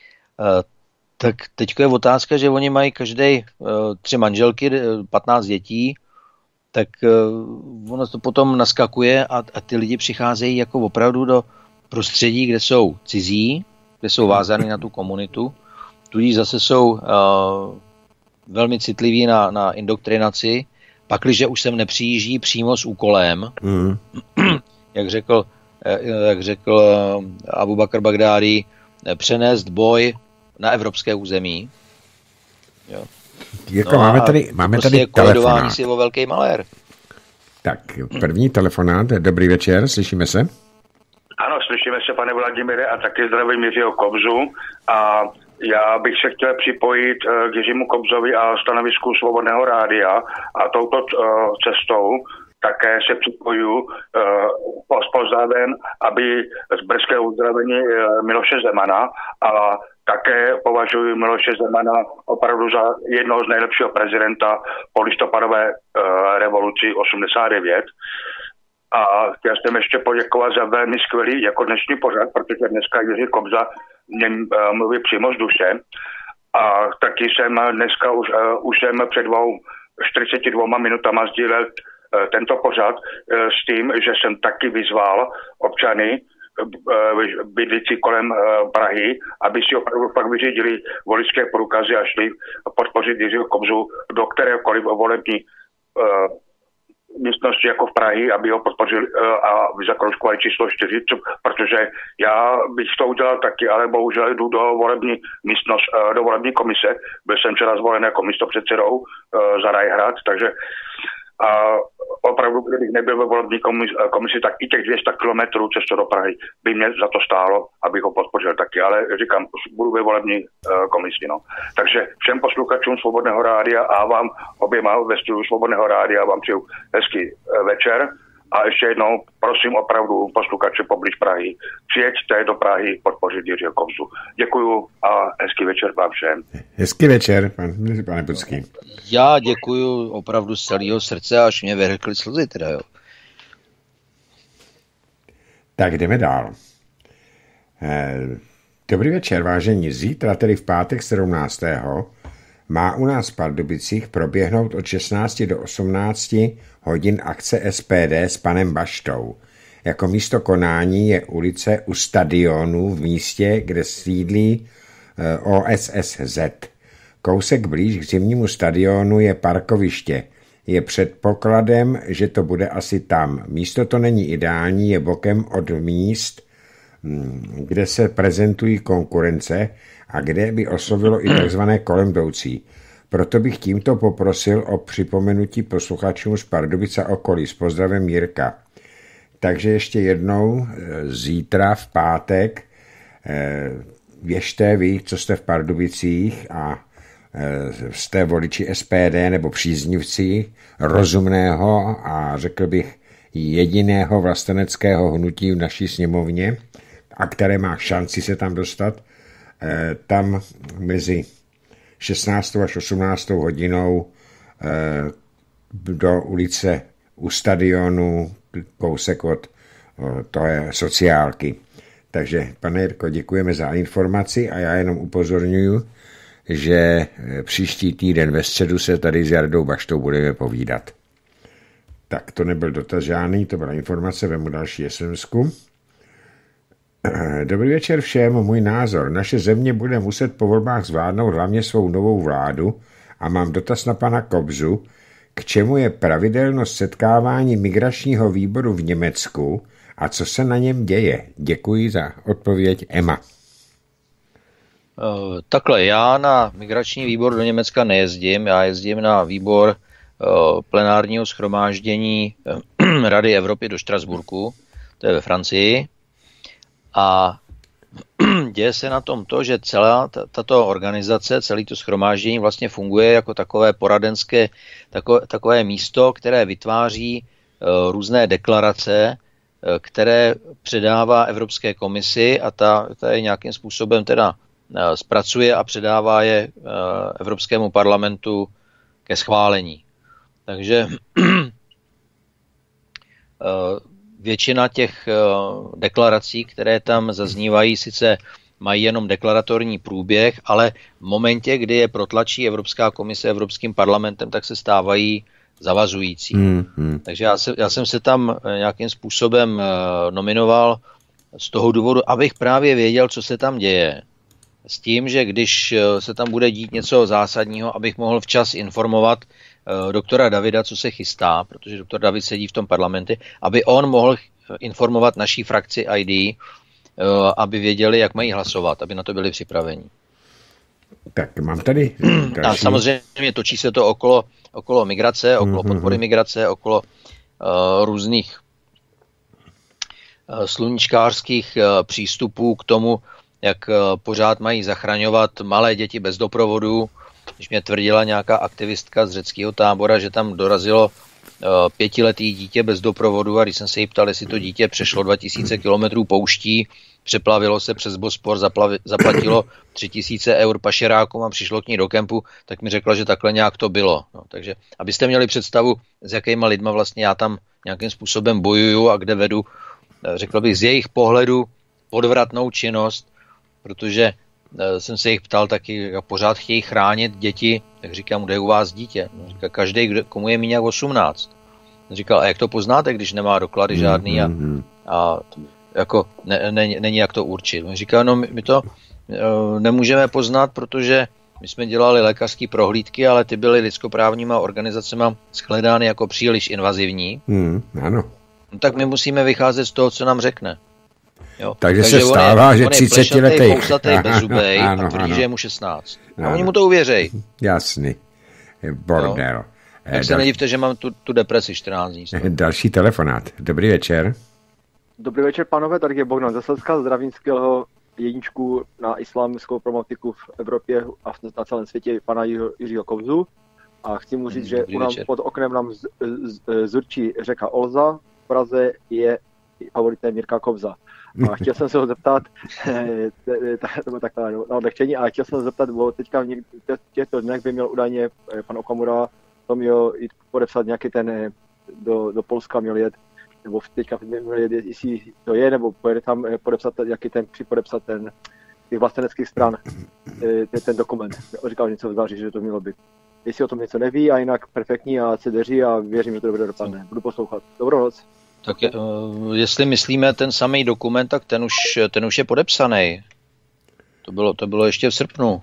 tak teď je otázka, že oni mají každý uh, tři manželky, patnáct dětí, tak uh, ono to potom naskakuje a, a ty lidi přicházejí jako opravdu do prostředí, kde jsou cizí, kde jsou vázaný na tu komunitu, tudíž zase jsou uh, velmi citliví na, na indoktrinaci, pakliže už sem nepřijíždí přímo s úkolem, mm. jak řekl, jak řekl Abu Bakr Bagdádi, přenést boj na evropské území. Jo. Jako no máme tady, máme prostě tady telefonát. Si o velký malér. Tak, první telefonát. Dobrý večer, slyšíme se? Ano, slyšíme se, pane Vladimíre, a taky zdravím Jiřího Kobzu. A já bych se chtěl připojit k Jiřímu Kobzovi a stanovisku Svobodného rádia a touto cestou také se připojuju uh, s pozdravem, aby z brzké uzdravení Miloše Zemana, a také považuji Miloše Zemana opravdu za jednoho z nejlepšího prezidenta po listopadové uh, revoluci osmdesát devět. A chtěl jsem ještě poděkovat za velmi skvělý jako dnešní pořad, protože dneska Jiří Kobza mě uh, mluví přímo z duše. A taky jsem dneska už, uh, už jsem před dvou čtyřiceti dvěma minutama sdílel tento pořad s tím, že jsem taky vyzval občany bydlící kolem Prahy, aby si opravdu pak vyřídili voličské průkazy a šli podpořit Jiřího Kobzu do kterékoliv volební místnosti jako v Prahy, aby ho podpořili a zakroužkovali číslo čtyři, protože já bych to udělal taky, ale bohužel jdu do volební místnost, do volební komise. Byl jsem včera zvolen jako místopředsedou za Rajhrad, takže a opravdu, kdybych nebyl ve volební komisi, tak i těch dvě stě kilometrů cestu do Prahy by mě za to stálo, abych ho podpořil taky, ale říkám, budu ve volební uh, komisi. No. Takže všem posluchačům Svobodného rádia a vám oběma ve studiu Svobodného rádia vám přeju hezký uh, večer. A ještě jednou prosím opravdu posluchače poblíž Prahy, přijeďte do Prahy podpořit Jiřího Kobzu. Děkuju a hezký večer vám všem. Hezký večer, pan, pane Bucký. Já děkuju opravdu z celého srdce, až mě vyhrkly slzy teda, jo. Tak jdeme dál. Dobrý večer, vážení. Zítra, tedy v pátek sedmnáctého má u nás v Pardubicích proběhnout od šestnácti do osmnácti hodin akce S P D s panem Baštou. Jako místo konání je ulice u stadionu v místě, kde sídlí O S S Z. Kousek blíž k zimnímu stadionu je parkoviště. Je předpokladem, že to bude asi tam. Místo to není ideální, je bokem od míst, kde se prezentují konkurence a kde by oslovilo i takzvané kolem jdoucí. Proto bych tímto poprosil o připomenutí posluchačům z Pardubic a okolí. S pozdravem Jirka. Takže ještě jednou zítra v pátek běžte vy, co jste v Pardubicích a jste voliči S P D nebo příznivci rozumného a řekl bych jediného vlasteneckého hnutí v naší sněmovně a které má šanci se tam dostat, tam mezi šestnáctou až osmnáctou hodinou do ulice u stadionu, kousek od to je sociálky. Takže, pane Jirko, děkujeme za informaci a já jenom upozorňuji, že příští týden ve středu se tady s Jardou Baštou budeme povídat. Tak to nebyl dotaz žádný, to byla informace, vemu další SMSku. Dobrý večer všem, můj názor. Naše země bude muset po volbách zvládnout hlavně svou novou vládu a mám dotaz na pana Kobzu, k čemu je pravidelnost setkávání migračního výboru v Německu a co se na něm děje. Děkuji za odpověď, Emma. Uh, takhle, já na migrační výbor do Německa nejezdím, já jezdím na výbor uh, plenárního shromáždění uh, Rady Evropy do Štrasburku, to je ve Francii. A děje se na tom to, že celá tato organizace, celé to shromáždění vlastně funguje jako takové poradenské, takové, takové místo, které vytváří uh, různé deklarace, uh, které předává Evropské komisi a ta, ta je nějakým způsobem teda uh, zpracuje a předává je uh, Evropskému parlamentu ke schválení. Takže uh, většina těch deklarací, které tam zaznívají, sice mají jenom deklaratorní průběh, ale v momentě, kdy je protlačí Evropská komise Evropským parlamentem, tak se stávají zavazující. Hmm, hmm. Takže já, se, já jsem se tam nějakým způsobem nominoval z toho důvodu, abych právě věděl, co se tam děje. S tím, že když se tam bude dít něco zásadního, abych mohl včas informovat uh, doktora Davida, co se chystá, protože doktor David sedí v tom parlamentu, aby on mohl informovat naší frakci I D, uh, aby věděli, jak mají hlasovat, aby na to byli připraveni. Tak mám tady další. A samozřejmě točí se to okolo, okolo migrace, okolo mm-hmm. podpory migrace, okolo uh, různých uh, sluníčkářských uh, přístupů k tomu, jak pořád mají zachraňovat malé děti bez doprovodu. Když mě tvrdila nějaká aktivistka z řeckého tábora, že tam dorazilo pětiletý dítě bez doprovodu a když jsem se jí ptal, jestli to dítě přešlo dva tisíce kilometrů pouští, přeplavilo se přes Bospor, zaplavi, zaplatilo tři tisíce eur pašerákům a přišlo k ní do kempu, tak mi řekla, že takhle nějak to bylo. No, takže abyste měli představu, s jakýma lidma vlastně já tam nějakým způsobem bojuju a kde vedu, řekl bych, z jejich pohledu podvratnou činnost, protože jsem se jich ptal taky, jak pořád chtějí chránit děti, tak říkám, kde je u vás dítě? No, říká, každý, komu je míň jak osmnáct. Říkal, a jak to poznáte, když nemá doklady žádný a, a jako ne, ne, není jak to určit. On říká, no my, my to uh, nemůžeme poznat, protože my jsme dělali lékařské prohlídky, ale ty byly lidskoprávníma organizacema shledány jako příliš invazivní. Hmm, ano. No, tak my musíme vycházet z toho, co nám řekne. Jo. Takže, Takže se stává, je, že třicetiletý fousatej, bezubej a tvrdí, ano. že je mu šestnáct. A oni mu to uvěřejí. Jasný. Bordel. Tak Dal... se nedivte, že mám tu, tu depresi čtrnáct dní. Další telefonát. Dobrý večer. Dobrý večer, pánové, tady je Bogdan ze Slezska. Zdravím skvělého jedničku na islámskou problematiku v Evropě a na celém světě, pana Jiřího Kobzu. A chci mu říct, že u nám pod oknem nám z, z, z, zurčí řeka Olza. V Praze je favoritem Mirka Kobza. A chtěl jsem se ho zeptat, tak na odlehčení, a chtěl jsem se zeptat, bo teďka v těchto dnech by měl údajně pan Okamura to měl jít podepsat nějaký ten, do, do Polska měl jet, nebo teďka měl jet, jestli to je, nebo pojede tam podepsat, jaký ten, připodepsat ten, těch vlasteneckých stran, ten, ten dokument. Říkal něco v září, že to mělo být. Jestli o tom něco neví, a jinak perfektní a se drží a věřím, že to dobře dopadne. Budu poslouchat. Dobrou noc. Tak je, jestli myslíme ten samý dokument, tak ten už, ten už je podepsaný. To bylo, to bylo ještě v srpnu.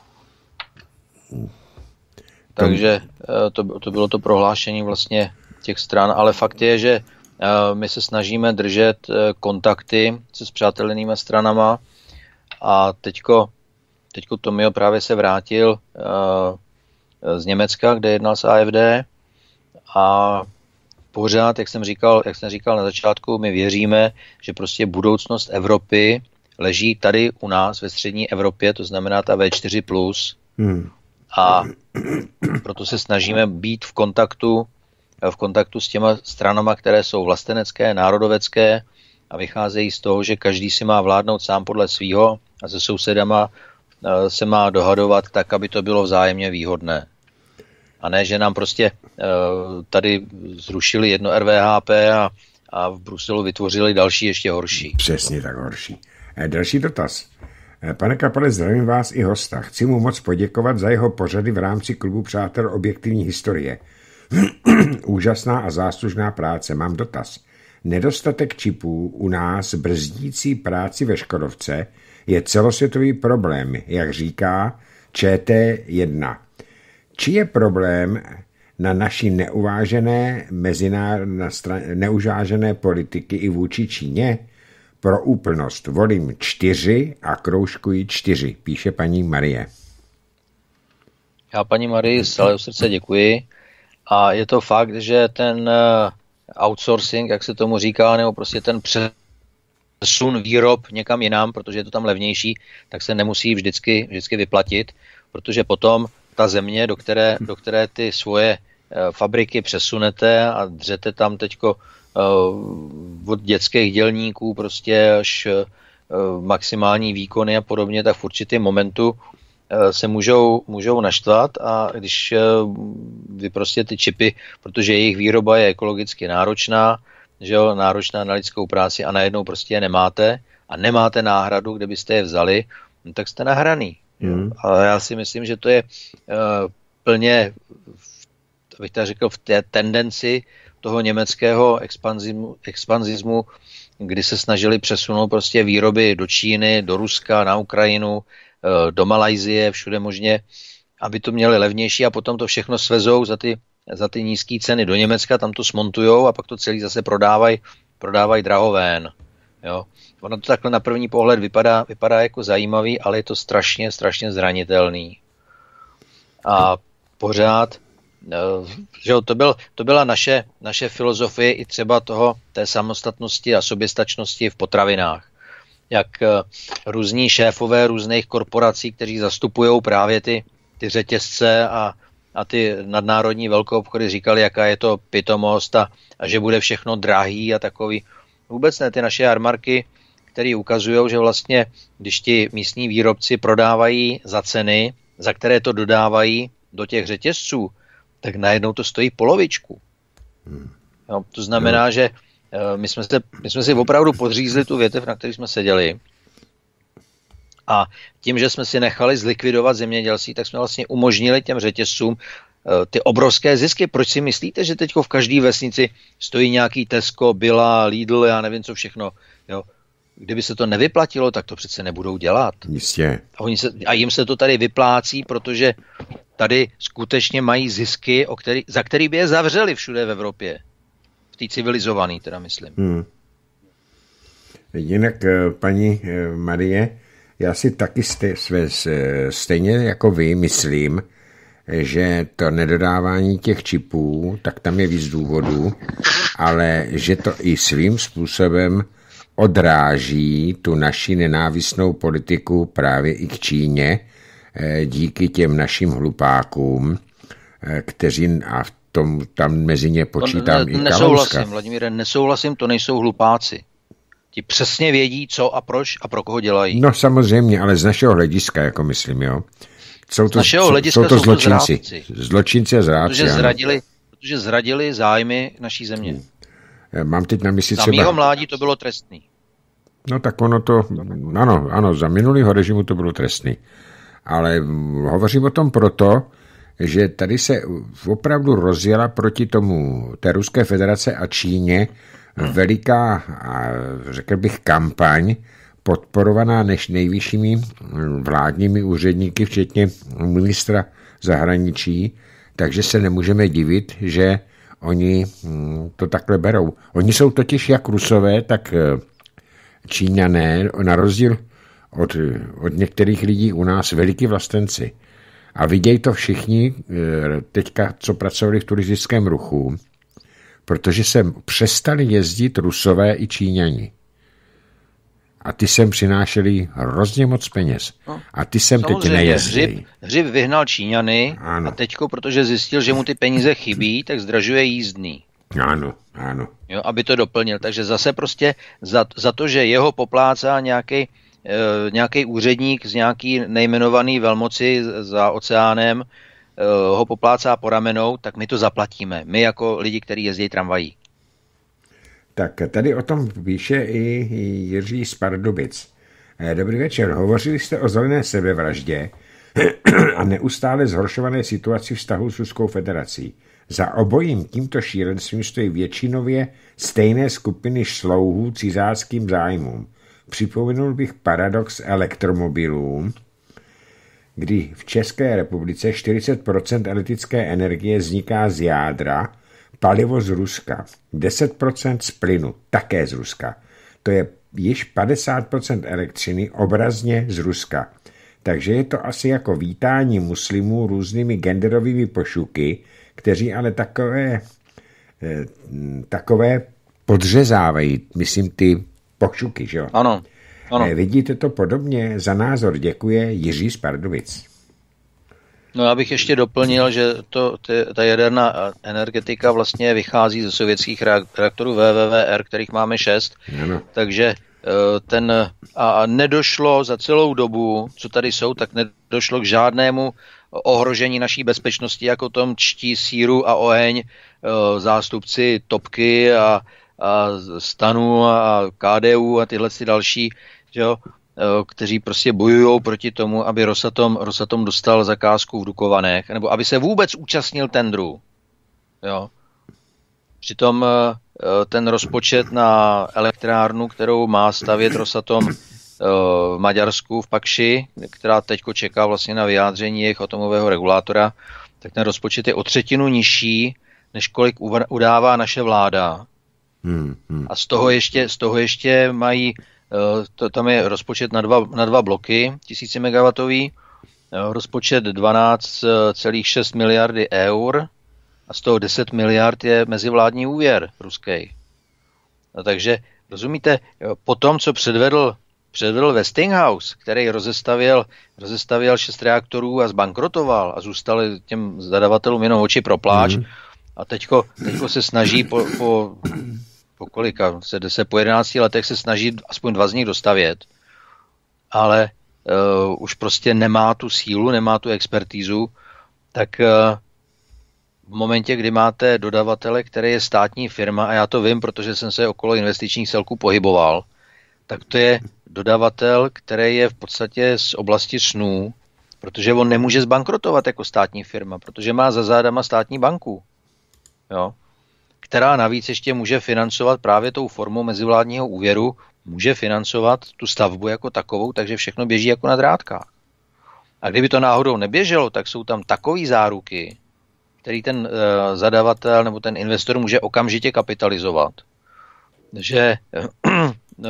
Takže to, to bylo to prohlášení vlastně těch stran, ale fakt je, že my se snažíme držet kontakty se spřátelenými stranama a teďko, teďko Tomio právě se vrátil z Německa, kde jednal s A F D a pořád, jak jsem říkal, jak jsem říkal na začátku, my věříme, že prostě budoucnost Evropy leží tady u nás ve střední Evropě, to znamená ta V čtyři plus. Hmm. A proto se snažíme být v kontaktu, v kontaktu s těma stranama, které jsou vlastenecké, národovecké a vycházejí z toho, že každý si má vládnout sám podle svýho a se sousedama se má dohadovat tak, aby to bylo vzájemně výhodné. A ne, že nám prostě uh, tady zrušili jedno R V H P a, a v Bruselu vytvořili další ještě horší. Přesně tak horší. E, další dotaz. E, pane Kapale, zdravím vás i hosta. Chci mu moc poděkovat za jeho pořady v rámci klubu Přátel objektivní historie. Úžasná a záslužná práce. Mám dotaz. Nedostatek čipů u nás brzdící práci ve Škodovce je celosvětový problém, jak říká Č T jedna. Či je problém na naší neuvážené, mezinár, na stran, neuvážené politiky i vůči Číně? Pro úplnost volím čtyři a kroužkuji čtyři, píše paní Marie. Já paní Marii z celého srdce děkuji. A je to fakt, že ten outsourcing, jak se tomu říká, nebo prostě ten přesun výrob někam jinam, protože je to tam levnější, tak se nemusí vždycky, vždycky vyplatit, protože potom ta země, do které, do které ty svoje fabriky přesunete a dřete tam teďko uh, od dětských dělníků prostě až uh, maximální výkony a podobně, tak v určitém momentu uh, se můžou, můžou naštvat a když uh, vy prostě ty čipy, protože jejich výroba je ekologicky náročná, že jo, náročná na lidskou práci a najednou prostě je nemáte a nemáte náhradu, kde byste je vzali, no tak jste nahraný. Mm. A já si myslím, že to je uh, plně, abych tak řekl, v té tendenci toho německého expanzismu, expanzismu, kdy se snažili přesunout prostě výroby do Číny, do Ruska, na Ukrajinu, uh, do Malajsie, všude možně, aby to měli levnější a potom to všechno svezou za ty, za ty nízké ceny do Německa, tam to smontujou a pak to celý zase prodávají prodávaj drahovén. Jo. Ono to takhle na první pohled vypadá, vypadá jako zajímavý, ale je to strašně, strašně zranitelný. A pořád, že to, byl, to byla naše, naše filozofie i třeba toho, té samostatnosti a soběstačnosti v potravinách. Jak různí šéfové různých korporací, kteří zastupují právě ty, ty řetězce a, a ty nadnárodní velkoobchody říkali, jaká je to pitomost a, a že bude všechno drahý a takový. Vůbec ne, ty naše jarmarky, které ukazují, že vlastně, když ti místní výrobci prodávají za ceny, za které to dodávají do těch řetězců, tak najednou to stojí polovičku. No, to znamená, no. že uh, my, jsme se, my jsme si opravdu podřízli tu větev, na které jsme seděli. A tím, že jsme si nechali zlikvidovat zemědělství, tak jsme vlastně umožnili těm řetězcům ty obrovské zisky. Proč si myslíte, že teď v každé vesnici stojí nějaký Tesco, Billa, Lidl, já nevím co všechno. Jo? Kdyby se to nevyplatilo, tak to přece nebudou dělat. Jistě. A, oni se, a jim se to tady vyplácí, protože tady skutečně mají zisky, o který, za který by je zavřeli všude v Evropě. V té civilizované, teda myslím. Hmm. Jinak, paní Marie, já si taky stej, své, stejně jako vy myslím, že to nedodávání těch čipů, tak tam je víc důvodů, ale že to i svým způsobem odráží tu naši nenávistnou politiku právě i k Číně díky těm našim hlupákům, kteří a v tom tam mezi ně počítám ne, ne, i Kalouska. Nesouhlasím, Vladimíre, nesouhlasím, to nejsou hlupáci. Ti přesně vědí, co a proč a pro koho dělají. No samozřejmě, ale z našeho hlediska, jako myslím, jo. Jsou to, jsou to zločinci. Zločinci a zrádci. Protože zradili, protože zradili zájmy naší země. Mám teď na mysli třeba... Za mýho mládí to bylo trestný. No tak ono to... Ano, ano, za minulýho režimu to bylo trestný. Ale hovořím o tom proto, že tady se opravdu rozjela proti tomu té Ruské federace a Číně veliká, řekl bych, kampaň, podporovaná než nejvyššími vládními úředníky, včetně ministra zahraničí, takže se nemůžeme divit, že oni to takhle berou. Oni jsou totiž jak Rusové, tak Číňané, na rozdíl od, od některých lidí u nás, veliký vlastenci. A vidějí to všichni teďka, co pracovali v turistickém ruchu, protože sem přestali jezdit Rusové i Číňani. A ty sem přinášeli hrozně moc peněz. A ty sem teď nejezdí. Hřib, hřib vyhnal Číňany ano. A teďko, protože zjistil, že mu ty peníze chybí, tak zdražuje jízdný. Ano, ano. Jo, aby to doplnil. Takže zase prostě za, za to, že jeho poplácá nějaký e, nějaký úředník z nějaký nejmenovaný velmoci za oceánem, e, ho poplácá po ramenou, tak my to zaplatíme. My jako lidi, kteří jezdí tramvají. Tak tady o tom píše i Jiří z Pardubic. Dobrý večer, hovořili jste o zelené sebevraždě a neustále zhoršované situaci vztahu s Ruskou federací. Za obojím tímto šílenstvím stojí většinově stejné skupiny šlouhů cizáckým zájmům. Připomenul bych paradox elektromobilů, kdy v České republice čtyřicet procent elektrické energie vzniká z jádra, palivo z Ruska, deset procent z plynu, také z Ruska. To je již padesát procent elektřiny obrazně z Ruska. Takže je to asi jako vítání muslimů různými genderovými pošuky, kteří ale takové, takové podřezávají, myslím, ty pošuky, že jo? Ano, ano. Vidíte to podobně? Za názor děkuje Jiří z Pardubic. No já bych ještě doplnil, že to, ty, ta jaderná energetika vlastně vychází ze sovětských reaktorů V V V R, kterých máme šest, ano. Takže ten a nedošlo za celou dobu, co tady jsou, tak nedošlo k žádnému ohrožení naší bezpečnosti, jako tom čtí síru a oheň zástupci Topky a, a Stanu a K D U a tyhle ty další, že jo, kteří prostě bojují proti tomu, aby Rosatom, Rosatom dostal zakázku v Dukovanech, nebo aby se vůbec účastnil tendru. Jo. Přitom ten rozpočet na elektrárnu, kterou má stavět Rosatom v Maďarsku, v Pakši, která teďko čeká vlastně na vyjádření jejich atomového regulátora, tak ten rozpočet je o třetinu nižší, než kolik udává naše vláda. Hmm, hmm. A z toho ještě, z toho ještě mají, to, tam je rozpočet na dva, na dva bloky, tisíci megawatový, rozpočet dvanáct celá šest miliardy eur a z toho deset miliard je mezivládní úvěr ruský. No, takže rozumíte, po tom, co předvedl, předvedl Westinghouse, který rozestavil, rozestavil šest reaktorů a zbankrotoval a zůstali těm zadavatelům jenom oči pro pláč, hmm. a teďko, teďko se snaží po, po, po kolika, se, se po jedenácti letech se snaží aspoň dva z nich dostavět, ale uh, už prostě nemá tu sílu, nemá tu expertízu, tak uh, v momentě, kdy máte dodavatele, který je státní firma, a já to vím, protože jsem se okolo investičních celků pohyboval, tak to je dodavatel, který je v podstatě z oblasti snů, protože on nemůže zbankrotovat jako státní firma, protože má za zádama státní banku, jo, která navíc ještě může financovat právě tou formou mezivládního úvěru, může financovat tu stavbu jako takovou, takže všechno běží jako na drátkách. A kdyby to náhodou neběželo, tak jsou tam takové záruky, který ten uh, zadavatel nebo ten investor může okamžitě kapitalizovat, že uh,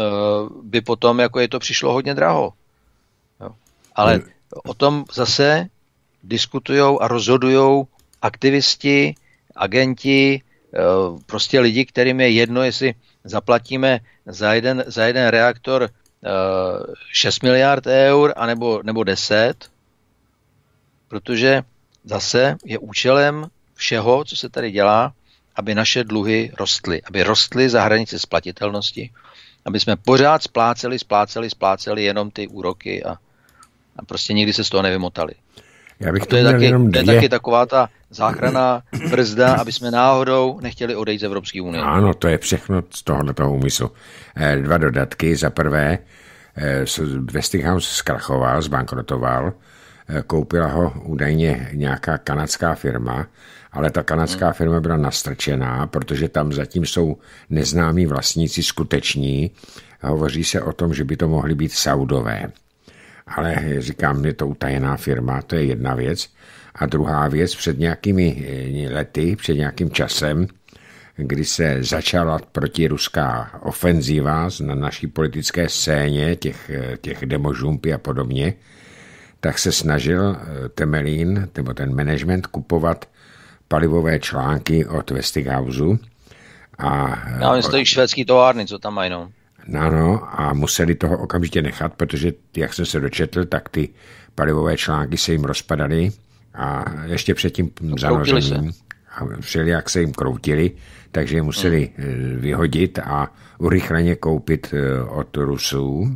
by potom jako je to přišlo hodně draho. Jo. Ale hmm. o tom zase diskutujou a rozhodujou aktivisti, agenti, uh, prostě lidi, kterým je jedno, jestli zaplatíme za jeden, za jeden reaktor uh, šest miliard eur anebo, nebo deset, protože zase je účelem všeho, co se tady dělá, aby naše dluhy rostly, aby rostly za hranice splatitelnosti, aby jsme pořád spláceli, spláceli, spláceli jenom ty úroky a, a prostě nikdy se z toho nevymotali. Já bych to, to, je taky, to je taky taková ta záchranná brzda, aby jsme náhodou nechtěli odejít z Evropské unie. Ano, to je všechno z tohoto úmyslu. Dva dodatky. Za prvé, Westinghouse zkrachoval, zbankrotoval, koupila ho údajně nějaká kanadská firma, ale ta kanadská hmm. firma byla nastrčená, protože tam zatím jsou neznámí vlastníci skuteční. Hovoří se o tom, že by to mohly být Saudové. Ale říkám, je to utajená firma, to je jedna věc. A druhá věc, před nějakými lety, před nějakým časem, kdy se začala protiruská ofenzíva na naší politické scéně, těch, těch demožumpy a podobně, tak se snažil Temelín, nebo ten management, kupovat palivové články od Westinghouse. A no, oni stojí švédský továrny, co tam mají, no. Ano, a museli toho okamžitě nechat, protože, jak jsem se dočetl, tak ty palivové články se jim rozpadaly a ještě před tím zanořením všelijak se jim kroutili, takže je museli hmm. vyhodit a urychleně koupit od Rusů.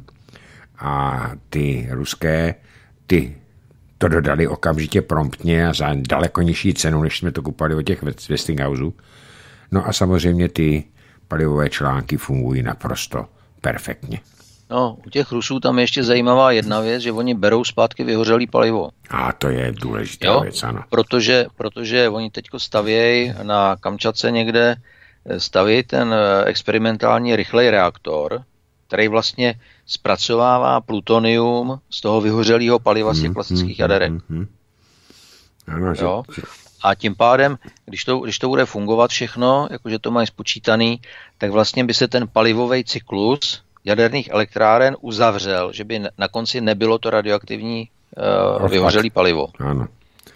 A ty ruské, ty to dodali okamžitě promptně a za daleko nižší cenu, než jsme to kupali od těch Westinghouse. No a samozřejmě ty palivové články fungují naprosto perfektně. No, u těch Rusů tam je ještě zajímavá jedna věc, že oni berou zpátky vyhořelý palivo. A to je důležitá jo? věc, ano. Protože, protože oni teďko stavějí na Kamčatce někde, staví ten experimentální rychlej reaktor, který vlastně zpracovává plutonium z toho vyhořelého paliva z těch klasických jaderek. Mm, mm, mm. Ano, že... jo? A tím pádem, když to, když to bude fungovat všechno, jakože to mají spočítaný, tak vlastně by se ten palivový cyklus jaderných elektráren uzavřel, že by na konci nebylo to radioaktivní uh, vyhořelý palivo. Ano.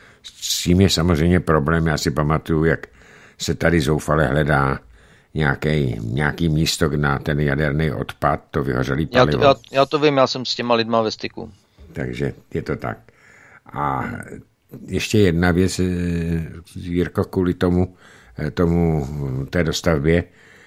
S tím je samozřejmě problém, já si pamatuju, jak se tady zoufale hledá nějaký, nějaký místo na ten jaderný odpad, to vyhořelý palivo. Já to, já, já to vím, já jsem s těma lidma ve styku. Takže je to tak. A ještě jedna věc, Jirko, kvůli tomu, tomu té dostavbě,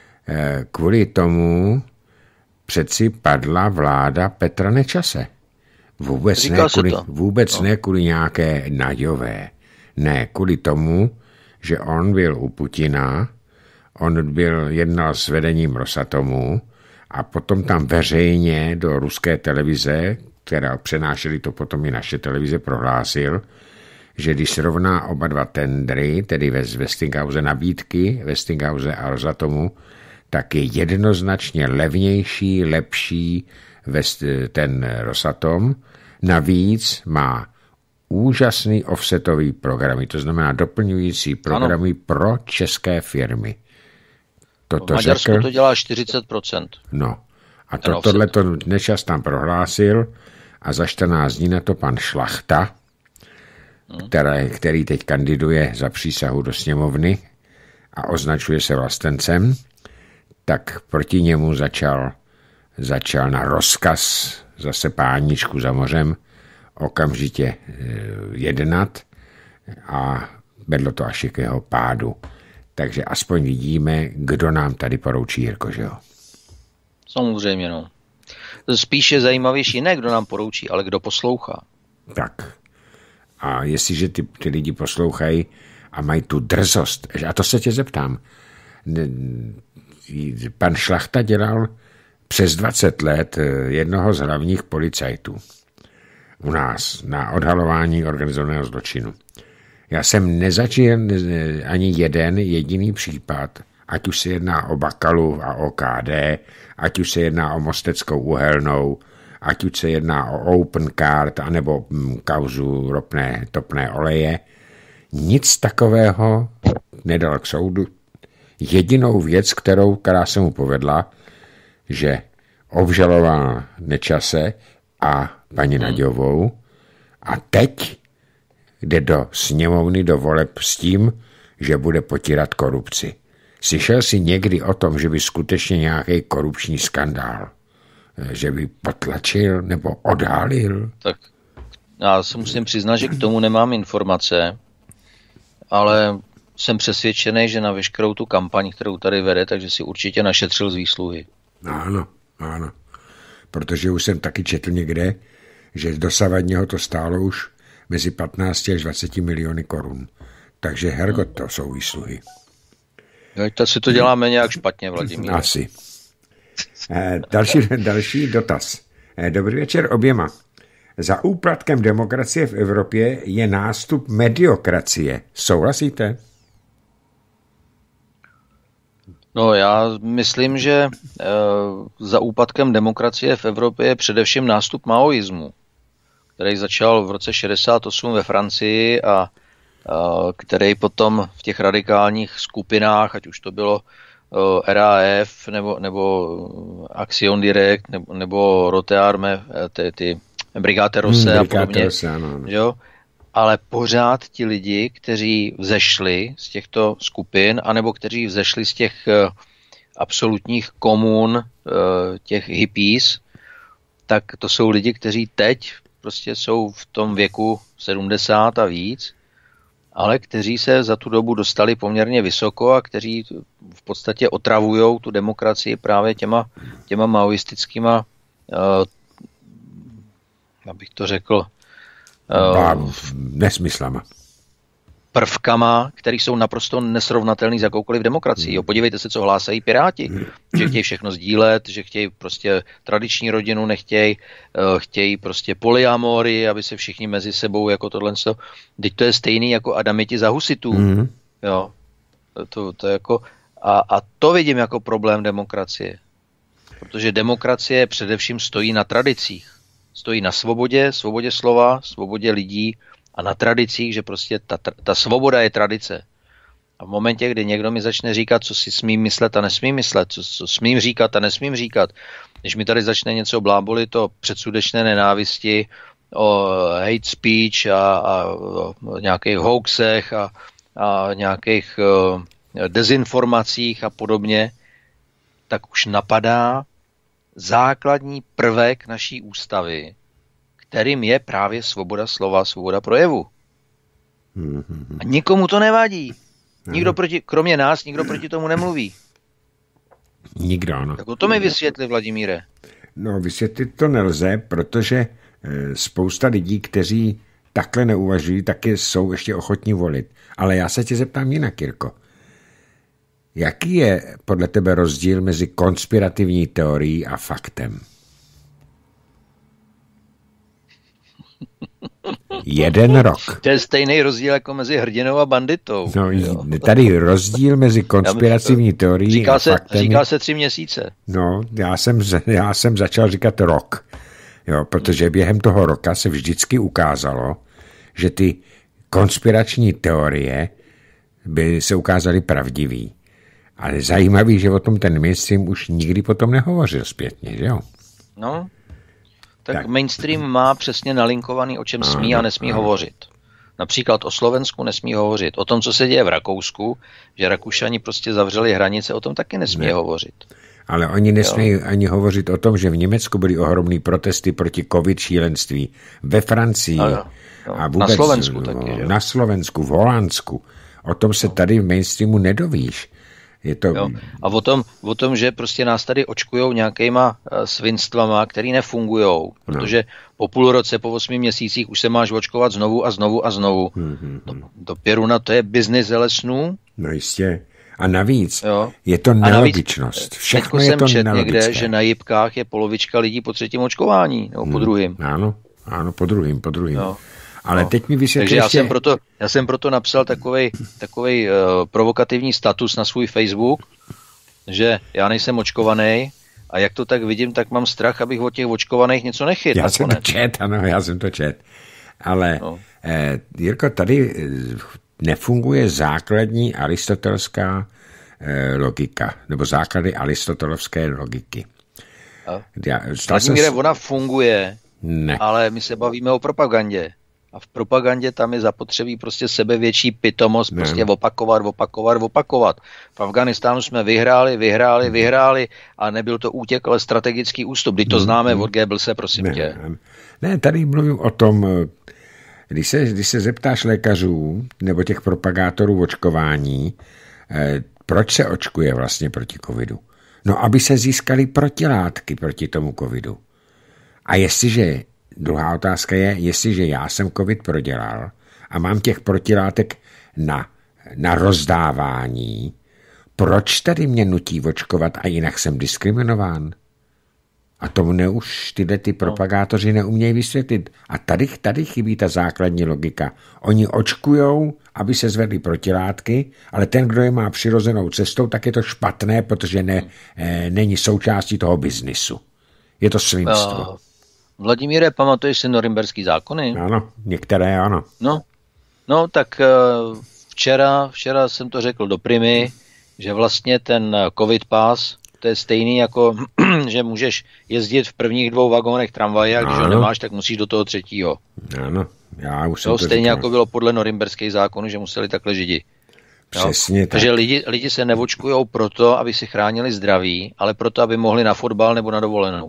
kvůli tomu přeci padla vláda Petra Nečase. Vůbec, ne kvůli, vůbec no. ne kvůli nějaké Naďové. Ne, kvůli tomu, že on byl u Putina, on byl jednal s vedením Rosatomu a potom tam veřejně do ruské televize, která přenášeli to potom i naše televize, prohlásil, že když srovná oba dva tendry, tedy Westinghouse nabídky, Westinghouse a Rosatomu, tak je jednoznačně levnější, lepší ten Rosatom. Navíc má úžasný offsetový programy, to znamená doplňující programy ano. pro české firmy. Toto v Maďarsku řekl, to dělá čtyřicet procent. No a to, tohleto Nečas tam prohlásil a za čtrnáct dní na to pan Šlachta, hmm. který, který teď kandiduje za přísahu do sněmovny a označuje se vlastencem, tak proti němu začal, začal na rozkaz zase páničku za mořem okamžitě jednat a vedlo to až k jeho pádu. Takže aspoň vidíme, kdo nám tady poroučí, Jirko, že jo? Samozřejmě, no. Spíš je zajímavější ne, kdo nám poroučí, ale kdo poslouchá. Tak. A jestliže ty, ty lidi poslouchají a mají tu drzost, a to se tě zeptám, pan Šlachta dělal přes dvacet let jednoho z hlavních policajtů u nás na odhalování organizovaného zločinu. Já jsem nezačal ani jeden jediný případ, ať už se jedná o Bakalu a O K D, ať už se jedná o Mosteckou uhelnou, ať už se jedná o Opencard, anebo kauzu ropné topné oleje. Nic takového nedal k soudu. Jedinou věc, kterou, která se mu povedla, že obžaloval Nečase a paní Naďovou a teď jde do sněmovny, do voleb s tím, že bude potírat korupci. Slyšel jsi někdy o tom, že by skutečně nějaký korupční skandál, že by potlačil nebo odhalil? Tak já se musím přiznat, že k tomu nemám informace, ale jsem přesvědčený, že na veškerou tu kampaň, kterou tady vede, takže si určitě našetřil z výsluhy. Ano, ano. Protože už jsem taky četl někde, že dosavadního to stálo už mezi patnáct až dvacet miliony korun. Takže hergot, to jsou výsluhy. To si to děláme nějak špatně, Vladimír. Asi. Další, další dotaz. Dobrý večer oběma. Za úplatkem demokracie v Evropě je nástup mediokracie. Souhlasíte? No, já myslím, že e, za úpadkem demokracie v Evropě je především nástup maoismu, který začal v roce šedesát osm ve Francii a, a který potom v těch radikálních skupinách, ať už to bylo e, R A F nebo, nebo Action Direct nebo, nebo Rote Arme, ty, ty Brigade Rosse hmm, a podobně, jo? Ale pořád ti lidi, kteří vzešli z těchto skupin, anebo kteří vzešli z těch uh, absolutních komun, uh, těch hippies, tak to jsou lidi, kteří teď prostě jsou v tom věku sedmdesát a víc, ale kteří se za tu dobu dostali poměrně vysoko a kteří v podstatě otravujou tu demokracii právě těma, těma maoistickýma, uh, abych to řekl, Uh, nesmyslama. Prvkama, které jsou naprosto nesrovnatelný s jakoukoliv demokracií. Jo, podívejte se, co hlásají Piráti. Že chtějí všechno sdílet, že chtějí prostě tradiční rodinu, nechtějí, uh, chtějí prostě polyamory, aby se všichni mezi sebou jako tohle. Teď to je stejný jako Adamiti za husitů. Mm. Jo, to, to jako, a, a to vidím jako problém demokracie. Protože demokracie především stojí na tradicích. Stojí na svobodě, svobodě slova, svobodě lidí a na tradicích, že prostě ta, ta svoboda je tradice. A v momentě, kdy někdo mi začne říkat, co si smím myslet a nesmím myslet, co, co smím říkat a nesmím říkat, když mi tady začne něco blábolit o předsudečné nenávisti, o hate speech a, a o nějakých hoaxech a, a nějakých uh, dezinformacích a podobně, tak už napadá základní prvek naší ústavy, kterým je právě svoboda slova, svoboda projevu. A nikomu to nevadí. Nikdo proti, kromě nás, nikdo proti tomu nemluví. Nikdo, ano. Tak to mi vysvětli, Vladimíre. No, vysvětlit to nelze, protože spousta lidí, kteří takhle neuvažují, taky jsou ještě ochotní volit. Ale já se tě zeptám jinak, Jirko. Jaký je podle tebe rozdíl mezi konspirativní teorií a faktem? Jeden rok. To je stejný rozdíl jako mezi hrdinou a banditou. No, tady rozdíl mezi konspirativní teorií říká a se, faktem. Říká se tři měsíce. No, já jsem, já jsem začal říkat rok. Jo, protože během toho roka se vždycky ukázalo, že ty konspirační teorie by se ukázaly pravdivý. Ale zajímavý, že o tom ten mainstream už nikdy potom nehovořil zpětně, že jo? No, tak, tak mainstream má přesně nalinkovaný, o čem smí a nesmí ano. hovořit. Například o Slovensku nesmí hovořit. O tom, co se děje v Rakousku, že Rakušani prostě zavřeli hranice, o tom taky nesmí ne. hovořit. Ale oni nesmí jo. ani hovořit o tom, že v Německu byly ohromné protesty proti covid šílenství. Ve Francii ano, jo. a vůbec na Slovensku taky. Jo. Na Slovensku, v Holandsku. O tom se tady v mainstreamu nedovíš. Je to... jo. A o tom, o tom, že prostě nás tady očkujou nějakýma svinstvama, který nefungujou, protože no. po půl roce, po osmi měsících už se máš očkovat znovu a znovu a znovu. Hmm, do, do Pěruna to je business lesnů. No jistě. A navíc jo. je to nelogičnost. Všechno je to jsem nelogické. Někde, že na Jipkách je polovička lidí po třetím očkování, nebo po druhým. Hmm, ano, ano, po druhým, po druhým. Jo. Ale no. teď mi vysvětlíš. Takže já jsem proto, já jsem proto napsal takovej, takovej uh, provokativní status na svůj Facebook, že já nejsem očkovaný a jak to tak vidím, tak mám strach, abych od těch očkovaných něco nechyt. Já jsem to čet, ano, já jsem to čet. Ale no. eh, Jirko, tady nefunguje základní aristotelská eh, logika, nebo základy aristotelovské logiky. Vladimíre, jsem... ona funguje, ne. ale my se bavíme o propagandě. A v propagandě tam je zapotřebí prostě sebevětší pitomost, ne. prostě opakovat, opakovat, opakovat. V Afganistánu jsme vyhráli, vyhráli, vyhráli a nebyl to útěk, ale strategický ústup. Když to známe od Goebbelse, prosím ne. tě. Ne, tady mluvím o tom, když se, když se zeptáš lékařů nebo těch propagátorů očkování, eh, proč se očkuje vlastně proti covidu? No, aby se získaly protilátky proti tomu covidu. A jestliže druhá otázka je, jestliže já jsem covid prodělal a mám těch protilátek na, na rozdávání, proč tady mě nutí očkovat a jinak jsem diskriminován? A tomu ne už tyhle ty propagátoři neumějí vysvětlit. A tady, tady chybí ta základní logika. Oni očkujou, aby se zvedly protilátky, ale ten, kdo je má přirozenou cestou, tak je to špatné, protože ne, e, není součástí toho biznisu. Je to svinstvo. Uh. Vladimíre, pamatuješ si norimberský zákony? Ano, některé ano. No, no tak včera, včera jsem to řekl do Primy, že vlastně ten covid pass, to je stejný jako, že můžeš jezdit v prvních dvou vagónech tramvaje a když ano. ho nemáš, tak musíš do toho třetího. Ano, já už jsem to to stejně říkal. Jako bylo podle norimberských zákonů, že museli takhle židi. Přesně tak. Takže lidi, lidi se neočkujou proto, aby si chránili zdraví, ale proto, aby mohli na fotbal nebo na dovolenou.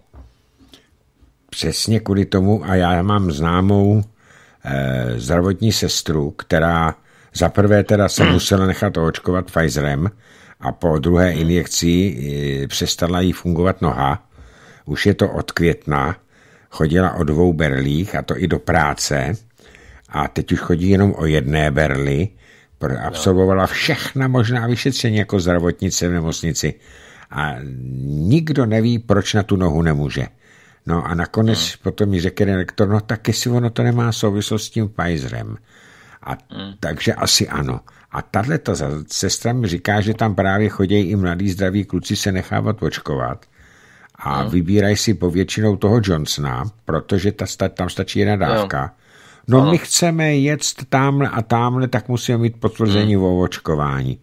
Přesně kvůli tomu a já mám známou eh, zdravotní sestru, která za prvé teda se musela nechat očkovat Pfizerem a po druhé injekci eh, přestala jí fungovat noha. Už je to od května, chodila o dvou berlích a to i do práce a teď už chodí jenom o jedné berli, absolvovala všechna možná vyšetření jako zdravotnice v nemocnici a nikdo neví, proč na tu nohu nemůže. No a nakonec hmm. potom mi řekl rektor, no tak jestli ono to nemá souvislost s tím Pfizerem. A hmm. takže asi ano. A tato sestra mi říká, že tam právě chodí i mladí zdraví kluci se nechávat očkovat a hmm. vybírají si povětšinou toho Johnsona, protože ta, tam stačí jedna dávka. No ano. My chceme jet tamhle a tamhle, tak musíme mít potvrzení hmm. o očkování.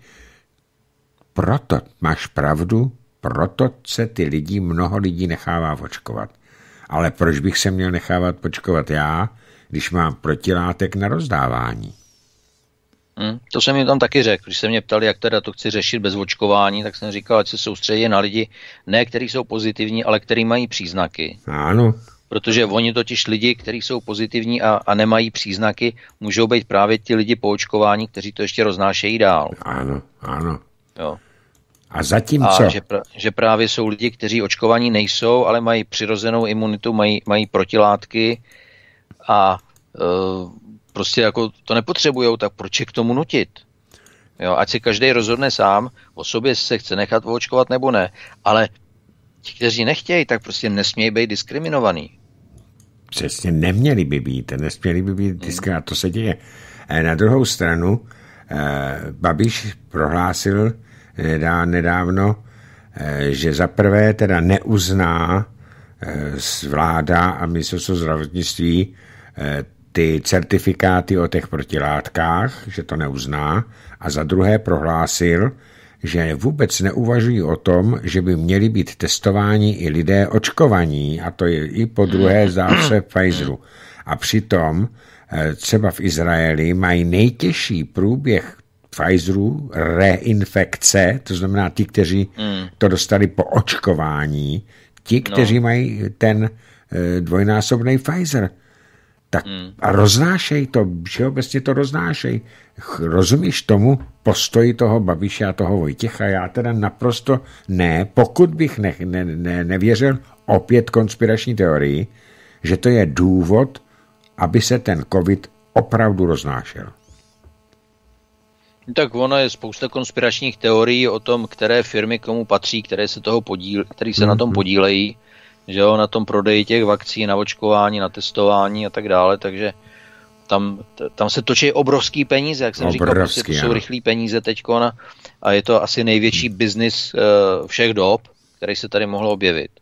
Proto máš pravdu, proto se ty lidi, mnoho lidí nechává očkovat. Ale proč bych se měl nechávat počkovat já, když mám protilátek na rozdávání? Hmm, to jsem jim tam taky řekl. Když se mě ptali, jak teda to chci řešit bez očkování, tak jsem říkal, ať se soustředí na lidi, ne kteří jsou pozitivní, ale kteří mají příznaky. Ano. Protože oni totiž lidi, kteří jsou pozitivní a, a nemají příznaky, můžou být právě ti lidi po očkování, kteří to ještě roznášejí dál. Ano, ano. Jo. A zatímco... A že, pr- že právě jsou lidi, kteří očkovaní nejsou, ale mají přirozenou imunitu, mají, mají protilátky a e, prostě jako to nepotřebujou, tak proč je k tomu nutit? Jo, ať si každý rozhodne sám o sobě, jestli se chce nechat oočkovat nebo ne. Ale ti, kteří nechtějí, tak prostě nesmějí být diskriminovaný. Přesně, neměli by být, nesměli by být diskriminovaný, to se děje. Na druhou stranu Babiš prohlásil nedávno, že za prvé teda neuzná vláda a ministerstvo zdravotnictví ty certifikáty o těch protilátkách, že to neuzná, a za druhé prohlásil, že vůbec neuvažují o tom, že by měli být testováni i lidé očkovaní, a to je i po druhé zdávce Pfizeru. A přitom třeba v Izraeli mají nejtěžší průběh Pfizeru reinfekce, to znamená ti, kteří to dostali po očkování, ti, kteří no. mají ten dvojnásobný Pfizer. Tak a roznášej to, všeobecně to roznášej. Rozumíš tomu postoji toho Babiše a toho Vojtěcha? Já teda naprosto ne, pokud bych ne, ne, ne, nevěřil opět konspirační teorii, že to je důvod, aby se ten covid opravdu roznášel. Tak ono je spousta konspiračních teorií o tom, které firmy komu patří, které se, toho podíl, který se mm-hmm. na tom podílejí, že jo, na tom prodeji těch vakcín, na očkování, na testování a tak dále, takže tam, tam se točí obrovský peníze, jak jsem obrovský, říkal, prostě to jsou rychlý peníze teďko a je to asi největší biznis uh, všech dob, který se tady mohlo objevit.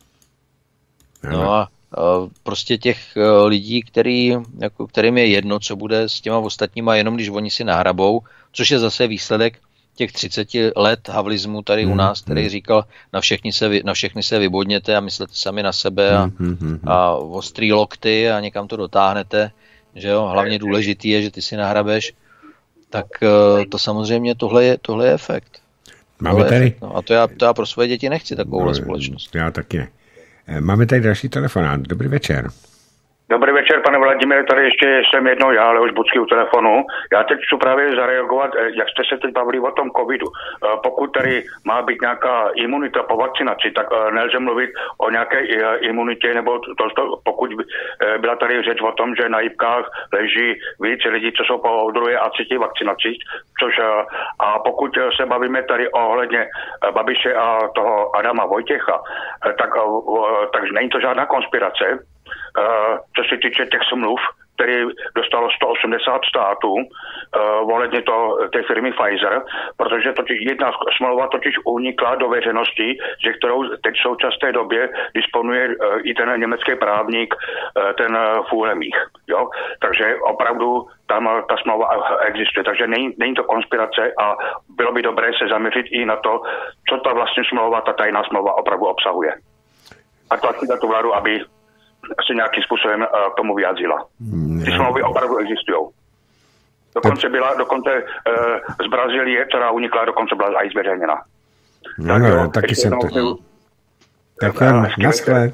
No a uh, prostě těch uh, lidí, který, jako, kterým je jedno, co bude s těma ostatníma, jenom když oni si nahrabou, což je zase výsledek těch třicet let havlismu tady u nás, který říkal, na všechny se, na všechny se vybodněte a myslete sami na sebe a, a ostrý lokty a někam to dotáhnete, že jo, hlavně důležitý je, že ty si nahrabeš, tak to samozřejmě tohle je, tohle je efekt. Máme tady? Efekt, no. A to já, to já pro svoje děti nechci, takovouhle no, společnost. Já taky ne. Máme tady další telefonát. Dobrý večer. Dobrý večer, pane Vladimíre, tady ještě jsem jednou já, Leoš Bucký u telefonu. Já teď chci právě zareagovat, jak jste se teď bavili o tom covidu. Pokud tady má být nějaká imunita po vakcinaci, tak nelze mluvit o nějaké imunitě, nebo to, to, pokud byla tady řeč o tom, že na jipkách leží více lidí, co jsou po druhé a třetí vakcinaci, což a pokud se bavíme tady ohledně Babiše a toho Adama Vojtěcha, tak, tak není to žádná konspirace. Uh, co se týče těch smluv, který dostalo sto osmdesát států uh, ohledně to, té firmy Pfizer, protože totiž jedna smlouva totiž unikla do veřejnosti, že kterou teď v současné době disponuje uh, i ten německý právník, uh, ten uh, Fuhlemich. Jo? Takže opravdu tam uh, ta smlouva existuje. Takže není, není to konspirace a bylo by dobré se zaměřit i na to, co ta vlastně smlouva, ta tajná smlouva opravdu obsahuje. A tlačit na tu vládu, aby se nějakým způsobem k tomu vyjádřila. Ty smlouvy opravdu existují. Dokonce byla, dokonce uh, z Brazílie, která unikla, dokonce byla i zveřejněna. No, tak, no, taky jsem to... Chtěl... Tak naschle.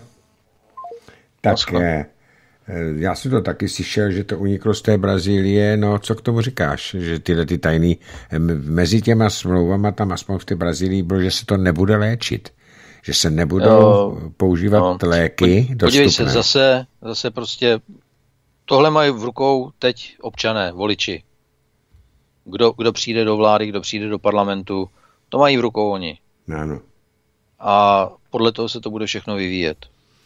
Tak já jsem to taky slyšel, že to uniklo z té Brazílie. No, co k tomu říkáš? Že tyhle ty tajný... Mezi těma smlouvama tam aspoň v té Brazílii bylo, že se to nebude léčit. Že se nebudou no, používat no, léky dostupné. Podívej se, zase, zase prostě tohle mají v rukou teď občané, voliči. Kdo, kdo přijde do vlády, kdo přijde do parlamentu, to mají v rukou oni. Ano. A podle toho se to bude všechno vyvíjet.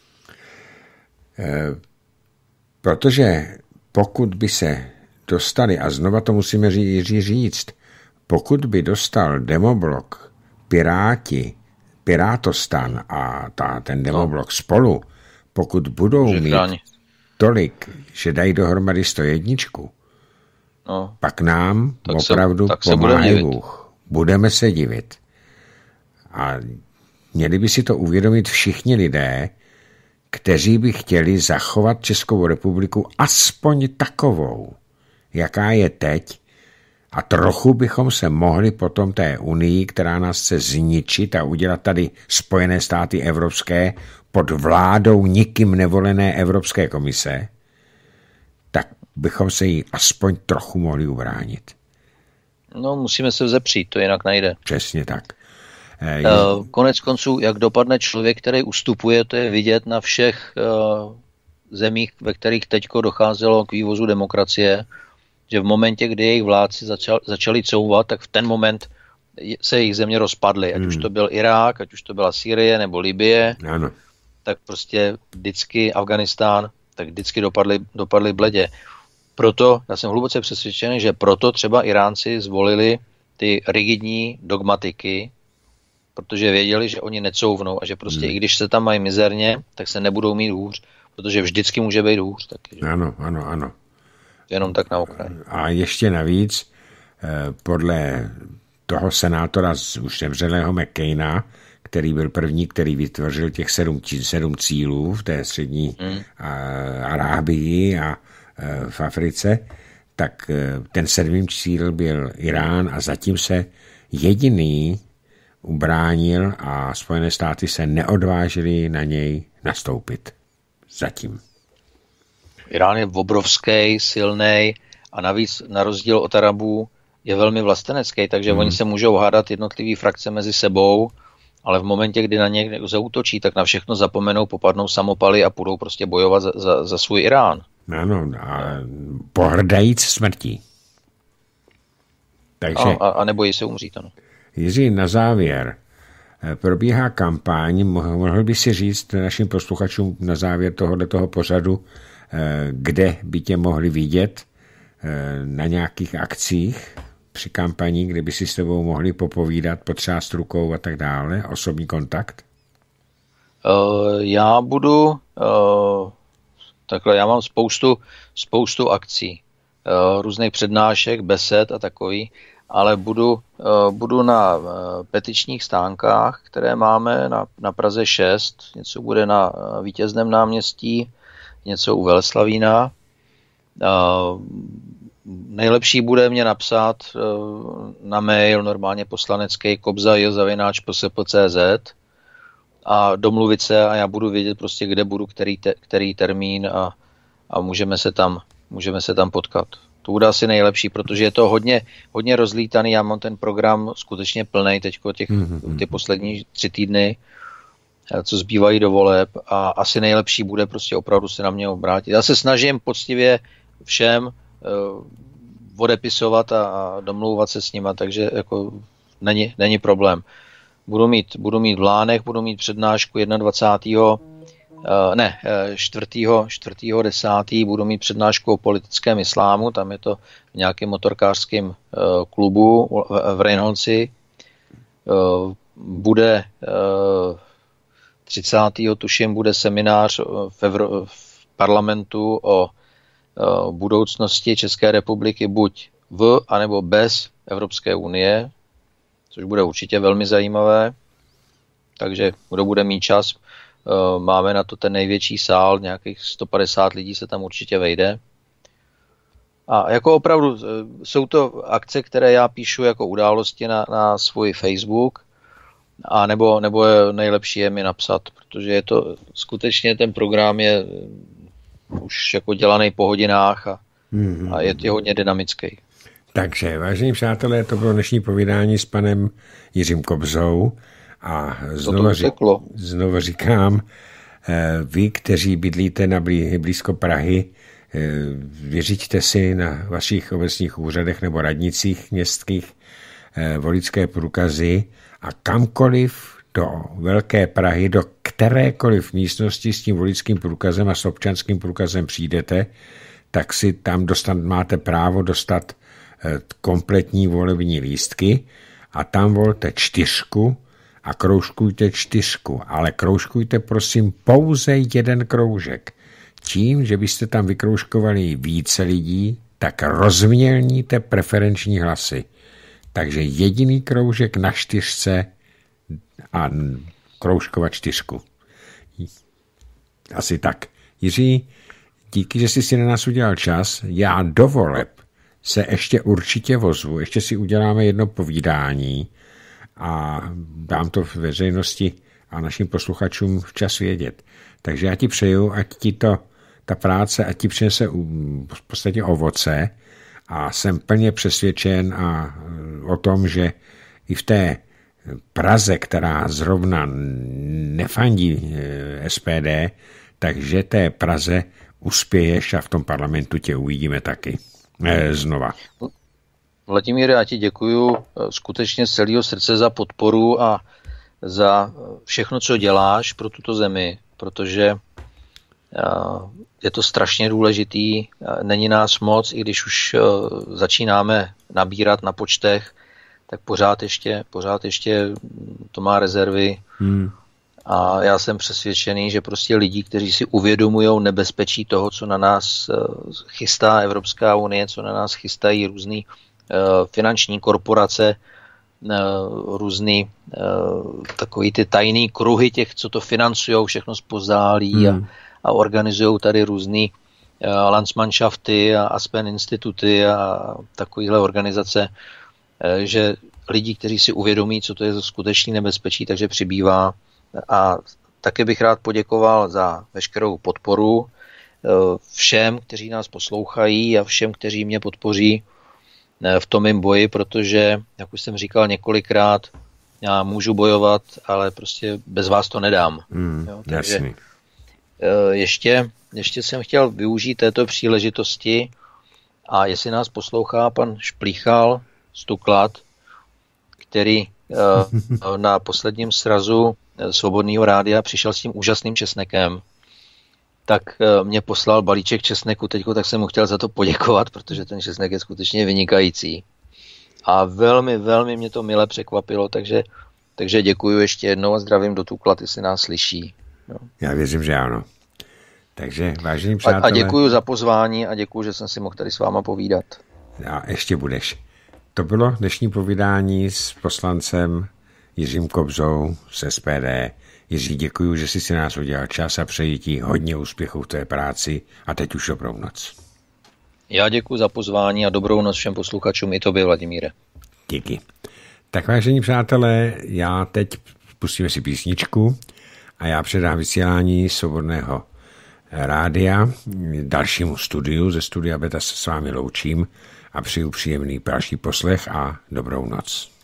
E, protože pokud by se dostali, a znova to musíme ří, říct, pokud by dostal Demoblok, Piráti, Pirátostan a ta, ten Demoblok no. spolu, pokud budou Může mít chrání. tolik, že dají dohromady sto jedna, no. pak nám tak opravdu pomáhají Bůh. Budeme se divit. A měli by si to uvědomit všichni lidé, kteří by chtěli zachovat Českou republiku aspoň takovou, jaká je teď, a trochu bychom se mohli potom té unii, která nás chce zničit a udělat tady Spojené státy evropské pod vládou nikým nevolené Evropské komise, tak bychom se jí aspoň trochu mohli ubránit. No, musíme se vzepřít, to jinak nejde. Přesně tak. Je... Konec konců, jak dopadne člověk, který ustupuje, to je vidět na všech uh, zemích, ve kterých teďko docházelo k vývozu demokracie. že v momentě, kdy jejich vládci začal, začali couvat, tak v ten moment se jejich země rozpadly. Ať hmm. už to byl Irák, ať už to byla Sýrie nebo Libye, ano. tak prostě vždycky Afganistán, tak vždycky dopadly, dopadly bledě. Proto, já jsem hluboce přesvědčený, že proto třeba Iránci zvolili ty rigidní dogmatiky, protože věděli, že oni necouvnou a že prostě hmm. i když se tam mají mizerně, tak se nebudou mít hůř, protože vždycky může být hůř. Taky, že? Ano, ano, ano. Jenom tak na okraj. A ještě navíc, podle toho senátora z už zemřelého McCaina, který byl první, který vytvořil těch sedm, sedm cílů v té střední hmm. Arábii a v Africe, tak ten sedmým cíl byl Irán a zatím se jediný ubránil a Spojené státy se neodvážily na něj nastoupit. Zatím. Irán je obrovský, silný a navíc na rozdíl od Arabů je velmi vlastenecký, takže hmm. oni se můžou hádat jednotlivý frakce mezi sebou, ale v momentě, kdy na ně zaútočí, tak na všechno zapomenou, popadnou samopaly a půjdou prostě bojovat za, za, za svůj Irán. Ano, a pohrdajíc smrtí. Takže, a, a nebojí se umřít, ano. Jiří, na závěr, probíhá kampaň, mohl by si říct našim posluchačům na závěr tohoto pořadu, kde by tě mohli vidět na nějakých akcích při kampani, kde by si s tebou mohli popovídat, potřást rukou a tak dále, osobní kontakt? Uh, já budu uh, takhle, já mám spoustu, spoustu akcí, uh, různých přednášek, besed a takový, ale budu, uh, budu na uh, petičních stánkách, které máme na, na Praze šest, něco bude na uh, Vítězném náměstí, něco u Veleslavína. Uh, nejlepší bude mě napsat uh, na mail normálně poslanecký kobza j zavináč p s p tečka c z a domluvit se a já budu vědět prostě, kde budu, který, te, který termín a, a můžeme se tam, můžeme se tam potkat. To bude asi nejlepší, protože je to hodně, hodně rozlítaný, já mám ten program skutečně plnej teďko těch, mm-hmm. ty poslední tři týdny, co zbývají do voleb a asi nejlepší bude prostě opravdu se na mě obrátit. Já se snažím poctivě všem uh, odepisovat a, a domlouvat se s nima, takže jako není, není problém. Budu mít, budu mít v Lánech, budu mít přednášku jednadvacátého Uh, ne, čtvrtého desátého budu mít přednášku o politickém islámu, tam je to v nějakém motorkářském uh, klubu v, v Reinholdsi. Uh, bude uh, třicátého tuším, bude seminář v, Evro- v parlamentu o uh, budoucnosti České republiky buď v, anebo bez Evropské unie, což bude určitě velmi zajímavé. Takže kdo bude mít čas, uh, máme na to ten největší sál, nějakých sto padesát lidí se tam určitě vejde. A jako opravdu jsou to akce, které já píšu jako události na, na svůj Facebook, a nebo, nebo je nejlepší je mi napsat, protože je to skutečně ten program je už jako dělaný po hodinách a, mm-hmm. a je to hodně dynamický. Takže, vážení přátelé, to bylo dnešní povídání s panem Jiřím Kobzou a znovu, ři- znovu říkám, vy, kteří bydlíte na blí, blízko Prahy, vyřiďte si na vašich obecních úřadech nebo radnicích městských voličské průkazy a kamkoliv do Velké Prahy, do kterékoliv místnosti s tím voličským průkazem a s občanským průkazem přijdete, tak si tam dostat, máte právo dostat kompletní volební lístky a tam volte čtyřku a kroužkujte čtyřku, ale kroužkujte prosím pouze jeden kroužek. Tím, že byste tam vykroužkovali více lidí, tak rozmělníte preferenční hlasy. Takže jediný kroužek na čtyřce a kroužkovat čtyřku. Asi tak. Jiří, díky, že jsi si na nás udělal čas. Já do voleb se ještě určitě vozvu. Ještě si uděláme jedno povídání a dám to v veřejnosti a našim posluchačům včas vědět. Takže já ti přeju, ať ti to, ta práce, ať ti přinese v podstatě ovoce a jsem plně přesvědčen a o tom, že i v té Praze, která zrovna nefandí S P D, takže té Praze uspěješ a v tom parlamentu tě uvidíme taky. E, znova. Vladimíre, já ti děkuju skutečně z celého srdce za podporu a za všechno, co děláš pro tuto zemi, protože je to strašně důležitý. Není nás moc, i když už začínáme nabírat na počtech, tak pořád ještě, pořád ještě to má rezervy. Hmm. A já jsem přesvědčený, že prostě lidi, kteří si uvědomují nebezpečí toho, co na nás chystá Evropská unie, co na nás chystají různý finanční korporace, různý takový ty tajný kruhy těch, co to financují, všechno zpozdálí hmm. a, a organizují tady různý Landsmannschafty a Aspen instituty a takovýhle organizace, že lidi, kteří si uvědomí, co to je za skutečný nebezpečí, takže přibývá. A také bych rád poděkoval za veškerou podporu všem, kteří nás poslouchají a všem, kteří mě podpoří v tom mém boji, protože, jak už jsem říkal několikrát, já můžu bojovat, ale prostě bez vás to nedám. Mm, jo, takže jasný. ještě, ještě jsem chtěl využít této příležitosti a jestli nás poslouchá pan Šplíchal z Tuklad, který na posledním srazu Svobodného rádia přišel s tím úžasným česnekem, tak mě poslal balíček česneku teďko, tak jsem mu chtěl za to poděkovat, protože ten česnek je skutečně vynikající. A velmi, velmi mě to mile překvapilo, takže, takže děkuji ještě jednou a zdravím do Tuklad, jestli nás slyší. No. Já věřím, že ano. Takže, vážení přátelé... A, a děkuji za pozvání a děkuji, že jsem si mohl tady s váma povídat. A ještě budeš. To bylo dnešní povídání s poslancem Jiřím Kobzou z S P D. Jiří, děkuji, že jsi si nás udělal čas a přeji ti hodně úspěchů v té práci a teď už dobrou noc. Já děkuji za pozvání a dobrou noc všem posluchačům i tobě, Vladimíre. Díky. Tak vážení přátelé, já teď pustíme si písničku a já předám vysílání Svobodného rádia dalšímu studiu. Ze studia Beta se s vámi loučím a přeju příjemný další poslech a dobrou noc.